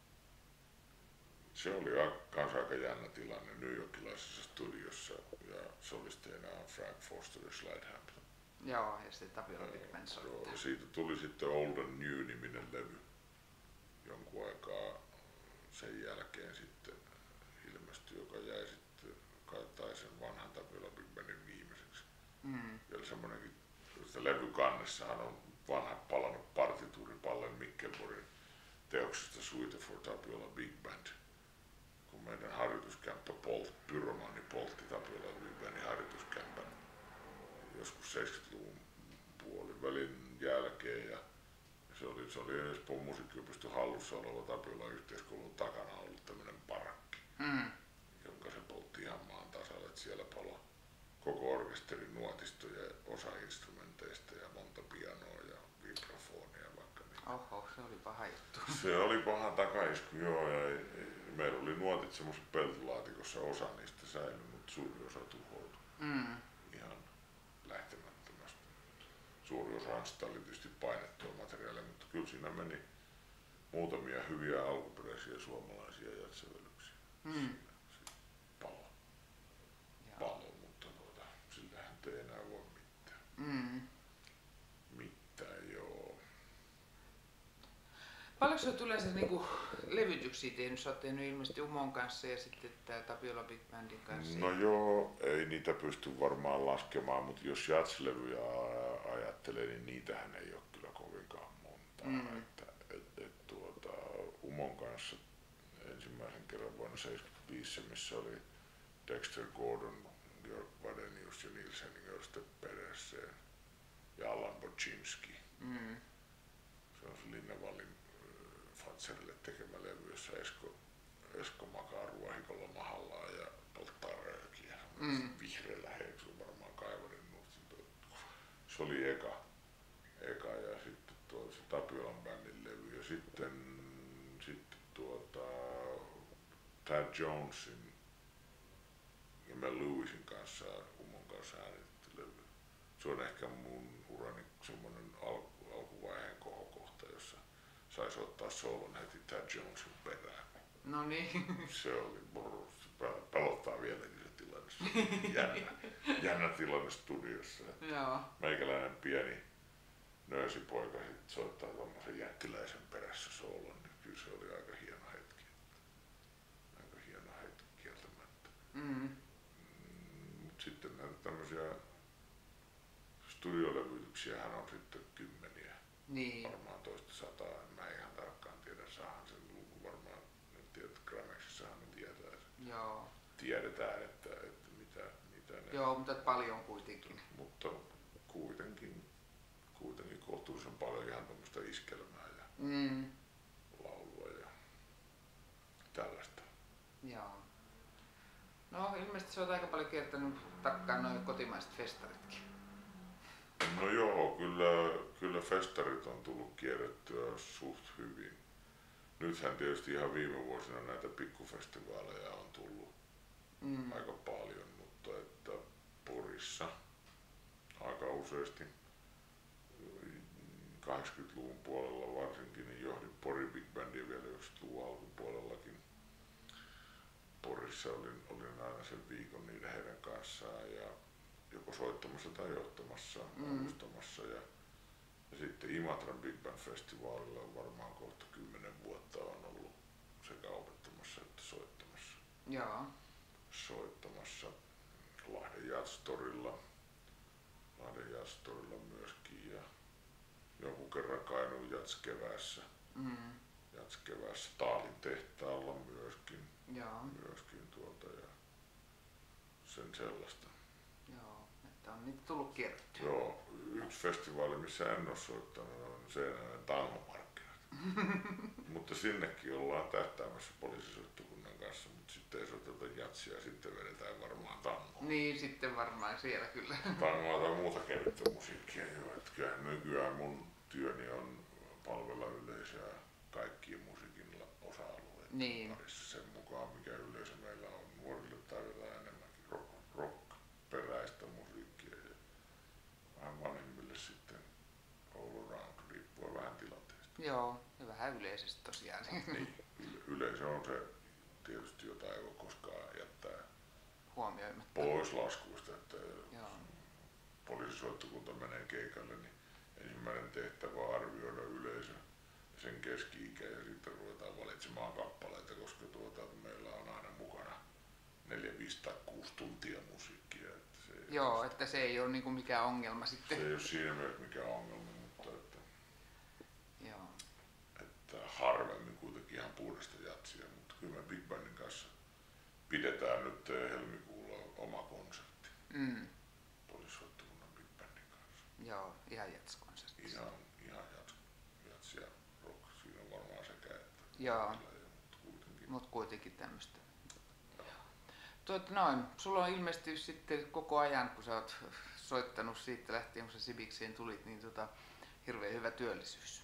Se oli kans aika jännä tilanne New Yorkilaisessa studiossa ja solisteina on Frank Foster ja Slide Hampton. Joo, ja sitten Tapiola Big Band soittaa. Joo, siitä tuli sitten Old and New-niminen levy. Jonkun aikaa sen jälkeen sitten ilmestyi, joka jäi sitten kai sen vanhan Tapiola Big Bandin viimeiseksi. Mm. Vielä semmonenkin, että levykannessahan on vanha palannut partituuri Pallen Mikkelborgin teoksesta Suite for Tapiola Big Band. Kun meidän harjoituskämppä Polt, pyromaani poltti Tapiola Big Bandin harjoituskämpän joskus seitsemänkymmentäluvun puolivälin jälkeen ja se oli, se oli Espoon musiikkiopiston hallussa oleva Tapiolan yhteiskoulun takana ollut tämmönen parakki, mm. jonka se poltti ihan maan tasalle, että siellä palo koko orkesterin nuotisto ja osa instrumenteista ja monta pianoa ja vibrafonia vaikka niin. Oho, se oli paha juttu. Se oli paha takaisku, joo, ja ei, ei, meillä oli nuotit semmoisessa peltilaatikossa, osa niistä säilyi, mutta suuri osa tuhoutui. Mm. Ihan lähtemättömästi. Suuri osa sitä oli tietysti painettua materiaalia, mutta kyllä siinä meni muutamia hyviä alkuperäisiä suomalaisia jatsävelyksiä. Mm. Palo. Palo, mutta tuota, sillähän ei enää voi mitään. Mm. Mitään, joo. Paljonko sä oot yleensä niinku levytyksiä tehnyt? Sä oot tehnyt ilmeisesti Umon kanssa ja sitten tää Tapiola Big Bandin kanssa. No joo, ei niitä pysty varmaan laskemaan, mutta jos jazzlevyjä ajattelee, niin niitähän ei ole kyllä kovinkaan monta. Mm. Että, et, et, tuota, Umon kanssa ensimmäisen kerran vuonna seitsemänkymmentäviisi, missä oli Dexter Gordon, Jörg Wadenius ja Nils Henning Ørsted Pedersen ja Alan Boczynski. Mm. Se on se Linna Wallin Fatserille tekemä levy, jossa Esko, Esko makaa ruohikolla mahallaan ja polttaa röökiä. Mm. Vihreällä heeksulla varmaan kaivarin nuhtin. Se oli eka, eka ja sitten tuo se Tapiolan bändin levy ja sitten, sitten tuota Tad Jonesin ja Mel Lewisin kanssa, Umon kanssa äänitetty levy. Se on ehkä mun urani semmonen alku, alkuvaiheen kohokohta, jossa sai soittaa soolon heti Tad Jonesin perään. No niin. Se oli brrr, pelottaa vieläkin se tilanne. Se oli jännä, jännä tilanne studiossa. Joo. Meikäläinen pieni nöösipoika sit soittaa tommosen jättiläisen perässä soolon, niin kyllä se oli aika hieno hetki. Aika hieno hetki kieltämättä. Mm. Mut sitten näitä tämmösiä studiolevytyksiähän on sitten kymmeniä. Niin. Varmaan toista sataa, en mä ihan tarkkaan tiedä, saahan sen luku varmaan, en tiedä, että Gramexissahan ne tietää sen. Joo. Tiedetään, että, että mitä, mitä ne... Joo, mutta paljon kuitenkin. Mutta kuitenkin, kuitenkin kohtuullisen paljon ihan tämmöistä iskelmää ja Mm. laulua ja tällaista. Joo. No ilmeisesti sä oot aika paljon kiertänyt tarkkaan noin kotimaiset festaritkin. No joo, kyllä, kyllä festarit on tullut kierrettyä suht hyvin. Nythän tietysti ihan viime vuosina näitä pikkufestivaaleja on tullut mm. aika paljon, mutta että Porissa aika useasti kahdeksankymmentäluvun puolella varsinkin, niin johdin Porin Big Bandia vielä yhdeksänkymmentäluvun alkupuolellakin. Porissa olin, olin aina sen viikon niiden heidän kanssaan ja joko soittamassa tai johtamassa, mm. avustamassa ja, ja sitten Imatran Big Band Festivaalilla on varmaan kohta kymmenen vuotta on ollut sekä opettamassa että soittamassa. Joo. Soittamassa Lahden Jazztorilla, Lahden Jazztorilla myöskin ja jonkun kerran Kainuun Jazz-keväässä, mm. Jazz-keväässä Taalin tehtaalla myöskin, Joo. myöskin tuota ja sen sellaista. Joo, että on niitä tullut kierrettyä. Joo, yksi festivaali, missä en ole soittanut, on Seinäjoen tangomarkkinat. Mutta sinnekin ollaan tähtäämässä poliisisoittokunnan kanssa, mutta sitten ei soiteta jatsia, sitten vedetään varmaan tangoa. Niin, sitten varmaan siellä kyllä. Tangoa tai muuta kevyttä musiikkia. Jo. Että kyllähän nykyään mun työni on palvella yleisöä kaikkien musiikin osa-alueiden niin. parissa sen mukaan, mikä yleisö meillä on. Nuorille tarjotaan enemmänkin rock, rock peräistä Joo, ja vähän yleisesti tosiaan. Niin, yleisö on se tietysti jotain, ei voi koskaan jättää Huomioimatta. pois laskuista, että Joo. poliisisoittokunta menee keikalle, niin ensimmäinen tehtävä on arvioida yleisö ja sen keski-ikä ja sitten ruvetaan valitsemaan kappaleita, koska tuota, meillä on aina mukana neljä, viisi tai kuusi tuntia musiikkia. Että se Joo, että se ei ole niinku mikään ongelma sitten. Se ei ole siinä mielessä mikään ongelma, mutta että, Joo. että harvemmin kuitenkin ihan puhdasta jatsia, mutta kyllä me Big Bandin kanssa pidetään nyt helmikuulla oma konsertti. Mm. Poliisisoittokunnan Big Bandin kanssa. Joo, ihan jatskonsertti. Ihan, ihan jats, jats ja rock, siinä on varmaan sekä että. Joo. Mutta kuitenkin. Mut kuitenkin tämmöstä. Tuot noin, sulla on ilmeisesti sitten koko ajan, kun sä oot soittanut siitä lähtien, kun sä Sibikseen tulit, niin tota, hirveän hyvä työllisyys.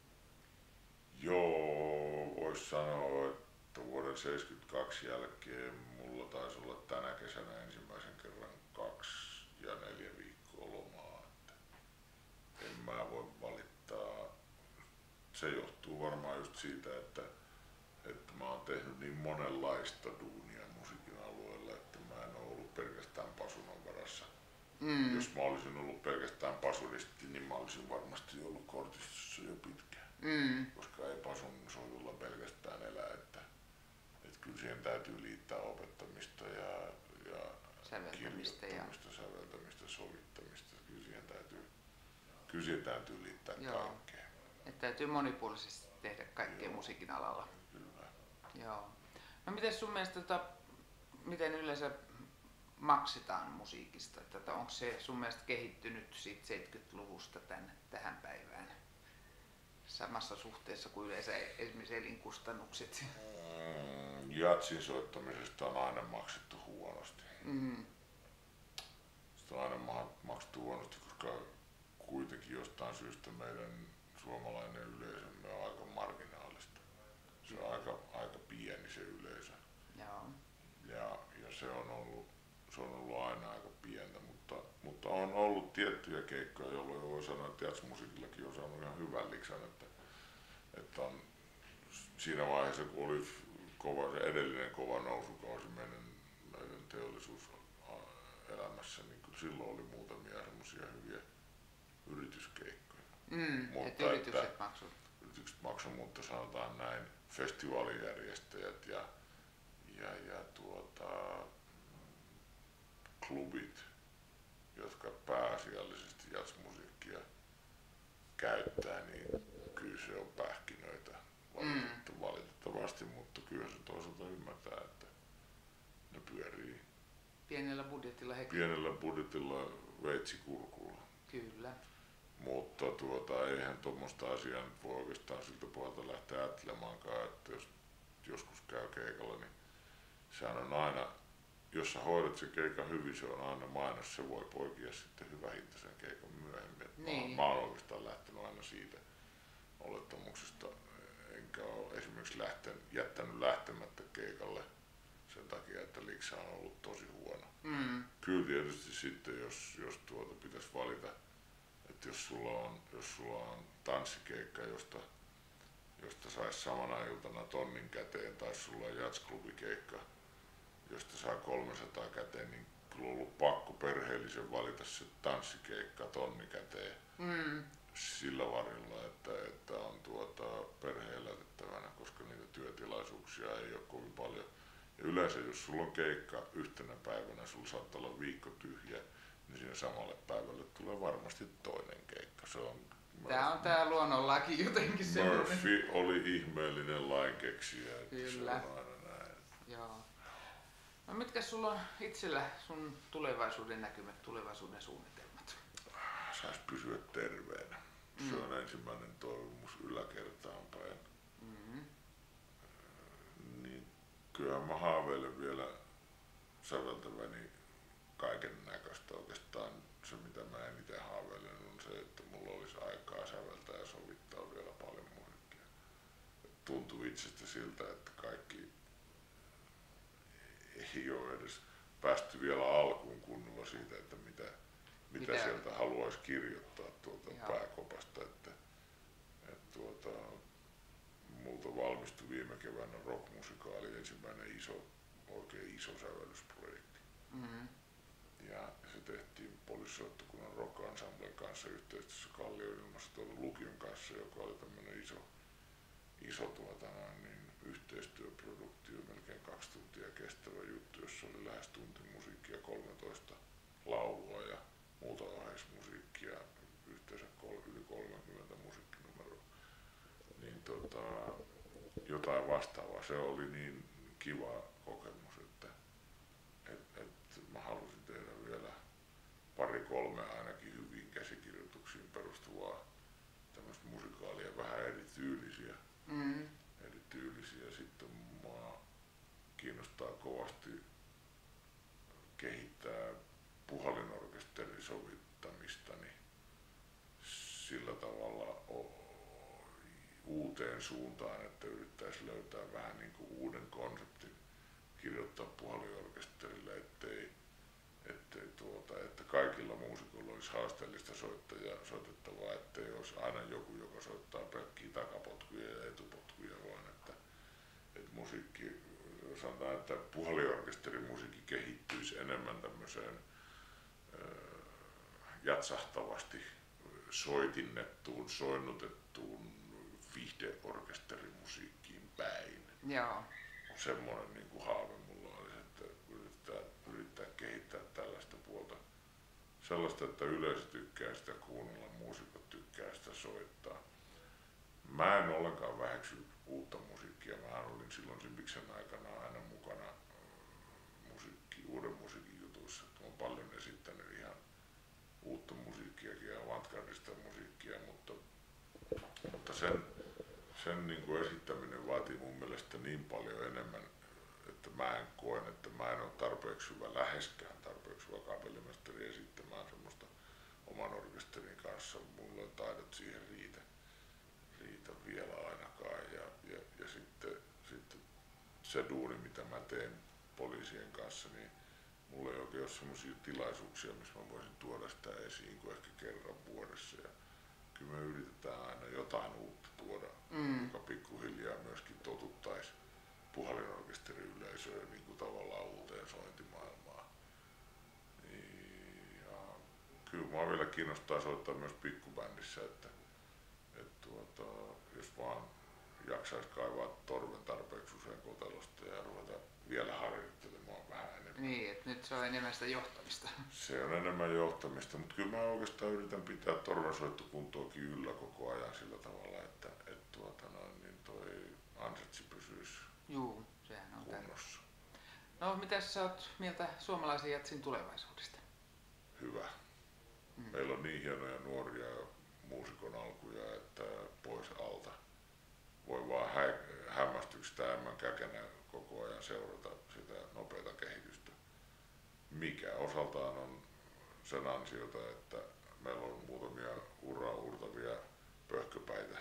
Joo, vois sanoa, että vuoden seitsemänkymmentäkaksi jälkeen mulla taisi olla tänä kesänä ensimmäisen kerran kaksi ja neljä viikkoa lomaa. Että en mä voi valittaa. Se johtuu varmaan just siitä, että, että mä oon tehnyt niin monenlaista duunia musiikin alueella, että mä en oo ollut pelkästään pasunan varassa. Mm. Jos mä olisin ollut pelkästään pasunisti, niin mä olisin varmasti ollut kortistossa jo pitkään. Mm. Koska ei pasun soitulla pelkästään elää, että, että kyllä siihen täytyy liittää opettamista ja, ja säveltämistä, kirjoittamista, ja säveltämistä, sovittamista. Kyllä siihen täytyy, kyllä siihen täytyy liittää Joo. kaikkea. Että täytyy monipuolisesti tehdä kaikkea Joo. musiikin alalla. Kyllä. Joo. No miten sun mielestä, tota, miten yleensä maksetaan musiikista? Että onko se sun mielestä kehittynyt siitä seitsemänkymmentäluvusta tänne, tähän päivään samassa suhteessa kuin yleensä esimerkiksi elinkustannukset? Mm, jatsin soittamisesta on aina maksettu huonosti. Mm. Sitä on aina maksettu huonosti, koska kuitenkin jostain syystä meidän suomalainen yleisömme on aika marginaalista. Se on aika, aika pieni se yleisö. Joo. Ja, ja se on ollut se on ollut aina aika pientä, mutta, mutta on ollut tiettyjä keikkoja, jolloin voi sanoa, että jazzmusiikillakin on saanut ihan hyvän liksan, että, että on siinä vaiheessa, kun oli kova, se edellinen kova nousukausi meidän, meidän teollisuuselämässä, niin kyllä silloin oli muutamia semmoisia hyviä yrityskeikkoja. Mm, mutta yritykset maksoi. Yritykset maksoi, mutta sanotaan näin, festivaalijärjestäjät ja, ja, ja tuota, klubit, jotka pääasiallisesti jazzmusiikkia käyttää, niin kyllä se on pähkinöitä mm. valitettavasti, mutta kyllä se toisaalta ymmärtää, että ne pyörii pienellä budjetilla heti. Pienellä budjetilla veitsikurkulla. Kyllä. Mutta tuota, eihän tuommoista asiaa nyt voi oikeastaan siltä puolelta lähteä ajattelemaankaan, että jos joskus käy keikalla, niin sehän on aina, jos sä hoidat sen keikan hyvin, se on aina mainos, se voi poikia sitten hyvä hinta sen keikan myöhemmin. Niin. Mä, mä oon oikeastaan lähtenyt aina siitä olettamuksesta, enkä ole esimerkiksi lähten, jättänyt lähtemättä keikalle sen takia, että liksa on ollut tosi huono. Mm. Kyllä tietysti sitten, jos, jos tuota pitäisi valita, että jos sulla on, jos sulla on tanssikeikka, josta, josta saisi samana iltana tonnin käteen, tai sulla on jazzklubikeikka, josta saa kolmesataa käteen, niin kyllä on ollut pakko perheellisen valita se tanssikeikka tonni käteen mm. sillä varilla, että, että on tuota perhe elätettävänä, koska niitä työtilaisuuksia ei ole kovin paljon. Ja yleensä jos sulla on keikka yhtenä päivänä, sulla saattaa olla viikko tyhjä, niin siinä samalle päivälle tulee varmasti toinen keikka. Se on Tää on tää luonnonlaki jotenkin se. Murphy oli ihmeellinen lainkeksijä, että kyllä. Se on aina näin. Joo. No mitkä sulla on itsellä sun tulevaisuuden näkymät, tulevaisuuden suunnitelmat? Sais pysyä terveenä. Mm. Se on ensimmäinen toivomus yläkertaan päin. Mm-hmm. Niin kyllähän mä haaveilen vielä säveltäväni kaiken näköistä. Oikeastaan se mitä mä eniten haaveilen on se, että mulla olisi aikaa säveltää ja sovittaa vielä paljon musiikkia. Tuntuu itsestä siltä, että kaikki ei ole edes päästy vielä alkuun kunnolla siitä, että mitä, mitä, mitä? sieltä haluaisi kirjoittaa tuolta Joo. pääkopasta. Että, että tuota, multa valmistui viime keväänä rockmusikaali, ensimmäinen iso, oikein iso sävellysprojekti. Mm-hmm. Ja se tehtiin Poliisisoittokunnan Rock Ensemblen kanssa yhteistyössä Kallion ilmastotoimen lukion kanssa, joka oli tämmönen iso, iso tuota, niin yhteistyöproduktio, melkein kaksi tuntia kestävä juttu, jossa oli lähes tunti musiikkia, kolmetoista laulua ja muuta oheismusiikkia, yhteensä yli kolmekymmentä musiikkinumeroa. Niin tota, jotain vastaavaa. Se oli niin kiva kokemus, että et, et mä halusin tehdä vielä pari kolme ainakin hyviin käsikirjoituksiin perustuvaa tämmöistä musikaalia, vähän erityylisiä. Mm-hmm. erityylisiä. Sitten mua kiinnostaa kovasti kehittää puhallinorkesterin sovittamista niin sillä tavalla uuteen suuntaan, että yrittäisi löytää vähän niin kuin uuden konseptin kirjoittaa puhallinorkesterille, ettei, ettei tuota, että kaikilla muusikoilla olisi haasteellista soittajaa, soitettavaa, ettei olisi aina joku, joka soittaa pelkkiä takapotkuja ja etupotkuja, vaan että, että musiikki, sanotaan, että puhallinorkesterin musiikki kehittyisi enemmän tämmöiseen jatsahtavasti soitinnettuun, soinnutettuun viihdeorkesterimusiikkiin päin. Joo. Semmoinen niin kuin haave mulla olisi, että yrittää, yrittää kehittää tällaista puolta. Sellaista, että yleisö tykkää sitä kuunnella, muusikot tykkää sitä soittaa. Mä en ollenkaan väheksy uutta musiikkia. Mä olin silloin Simpiksen aikana aina mukana musiikki, uuden musiikin jutuissa. Mä oon paljon esittänyt ihan uutta musiikkiakin ja avantgardista musiikkia, mutta, mutta sen, sen niin kuin esittäminen vaatii mun mielestä niin paljon enemmän, että mä en koen, että mä en ole tarpeeksi hyvä, läheskään tarpeeksi hyvä kapellimestari esittämään semmoista oman orkesterin kanssa. Mulla ei taidot siihen riitä, riitä vielä ainakaan. Ja, ja, ja sitten, sitten se duuni, mitä mä teen poliisien kanssa, niin mulla ei oikein ole semmoisia tilaisuuksia, missä mä voisin tuoda sitä esiin kuin ehkä kerran vuodessa. Ja kyllä me yritetään aina jotain uutta tuoda, mm. joka pikkuhiljaa myöskin totuttaisi puhallinorkesteriyleisöä niin kuin tavallaan uuteen sointimaailmaan. Ja kyllä mua vielä kiinnostaa soittaa myös pikkubändissä, että, että tuota, jos vaan jaksaisi kaivaa torven tarpeeksi usein kotelosta ja ruveta vielä harjoittelemaan vähän enemmän. Niin, että nyt se on enemmän sitä johtamista. Se on enemmän johtamista, mutta kyllä mä oikeastaan yritän pitää torvensoittokuntoakin yllä koko ajan sillä tavalla, että et tuota noin, niin toi ansatsi pysyisi Juu, sehän on kunnossa. No, mitä sä oot mieltä suomalaisen jatsin tulevaisuudesta? Hyvä. Mm. Meillä on niin hienoja nuoria muusikon alkuja, että pois alta. Voi vaan hä- hämmästyksestä ämmän käkenä koko ajan seurata sitä nopeata kehitystä, mikä osaltaan on sen ansiota, että meillä on muutamia uraa uurtavia pöhköpäitä.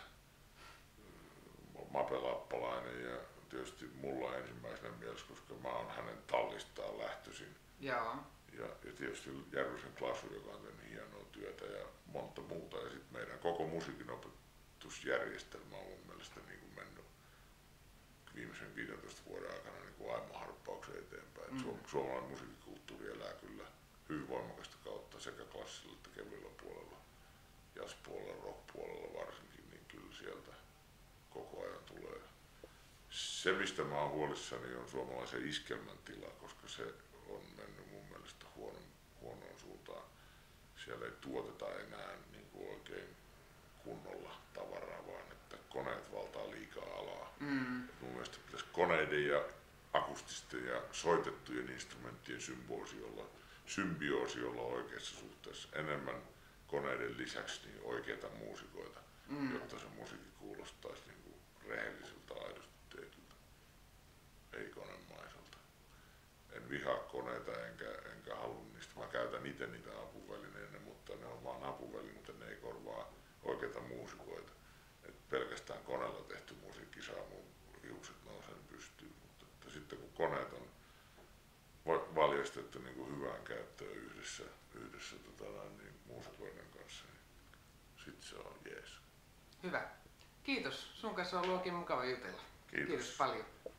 Mape Lappalainen ja tietysti mulla ensimmäisenä mielessä, koska mä oon hänen tallistaan lähtöisin. Joo. Ja, ja tietysti Järvisen Klasu, joka on tehnyt hienoa työtä ja monta muuta. Ja sitten meidän koko musiikin opetusjärjestelmä on mun mielestä niin kuin mennyt viimeisen viidentoista vuoden aikana niin kuin aivan harppauksen eteenpäin. Mm. Suom- suomalainen musiikkikulttuuri elää kyllä hyvin voimakasta kautta sekä klassisella että kevyellä puolella, jazzpuolella, rockpuolella varsinkin, niin kyllä sieltä koko ajan tulee. Se, mistä mä oon huolissani, on suomalaisen iskelmän tila, koska se on mennyt mun mielestä huonon, huonoon suuntaan. Siellä ei tuoteta enää niin kuin oikein kunnolla tavaraa, vaan että koneet valtaa liikaa alaa. Mm. Mun mielestä pitäisi koneiden ja akustisten ja soitettujen instrumenttien symbioosi olla, symbioosi olla oikeassa suhteessa enemmän koneiden lisäksi niin oikeita muusikoita, mm. jotta se musiikki kuulostaisi niin kuin rehelliseltä, aidosti teetyltä, ei konemaiselta. En vihaa koneita enkä, enkä halua niistä. Mä käytän itse niitä apuvälineenä, mutta ne on vaan apuvälineitä, ne ei korvaa oikeita muusikoita. Et pelkästään koneella tehty musiikki saa mun hiukset nousen pystyyn, mutta että sitten kun koneet on valjastettu niin kuin hyvään käyttöön yhdessä, yhdessä tota, niin muusikoiden kanssa, niin sit se on jees. Hyvä. Kiitos. Sun kanssa on ollut oikein mukava jutella. Kiitos. Kiitos paljon.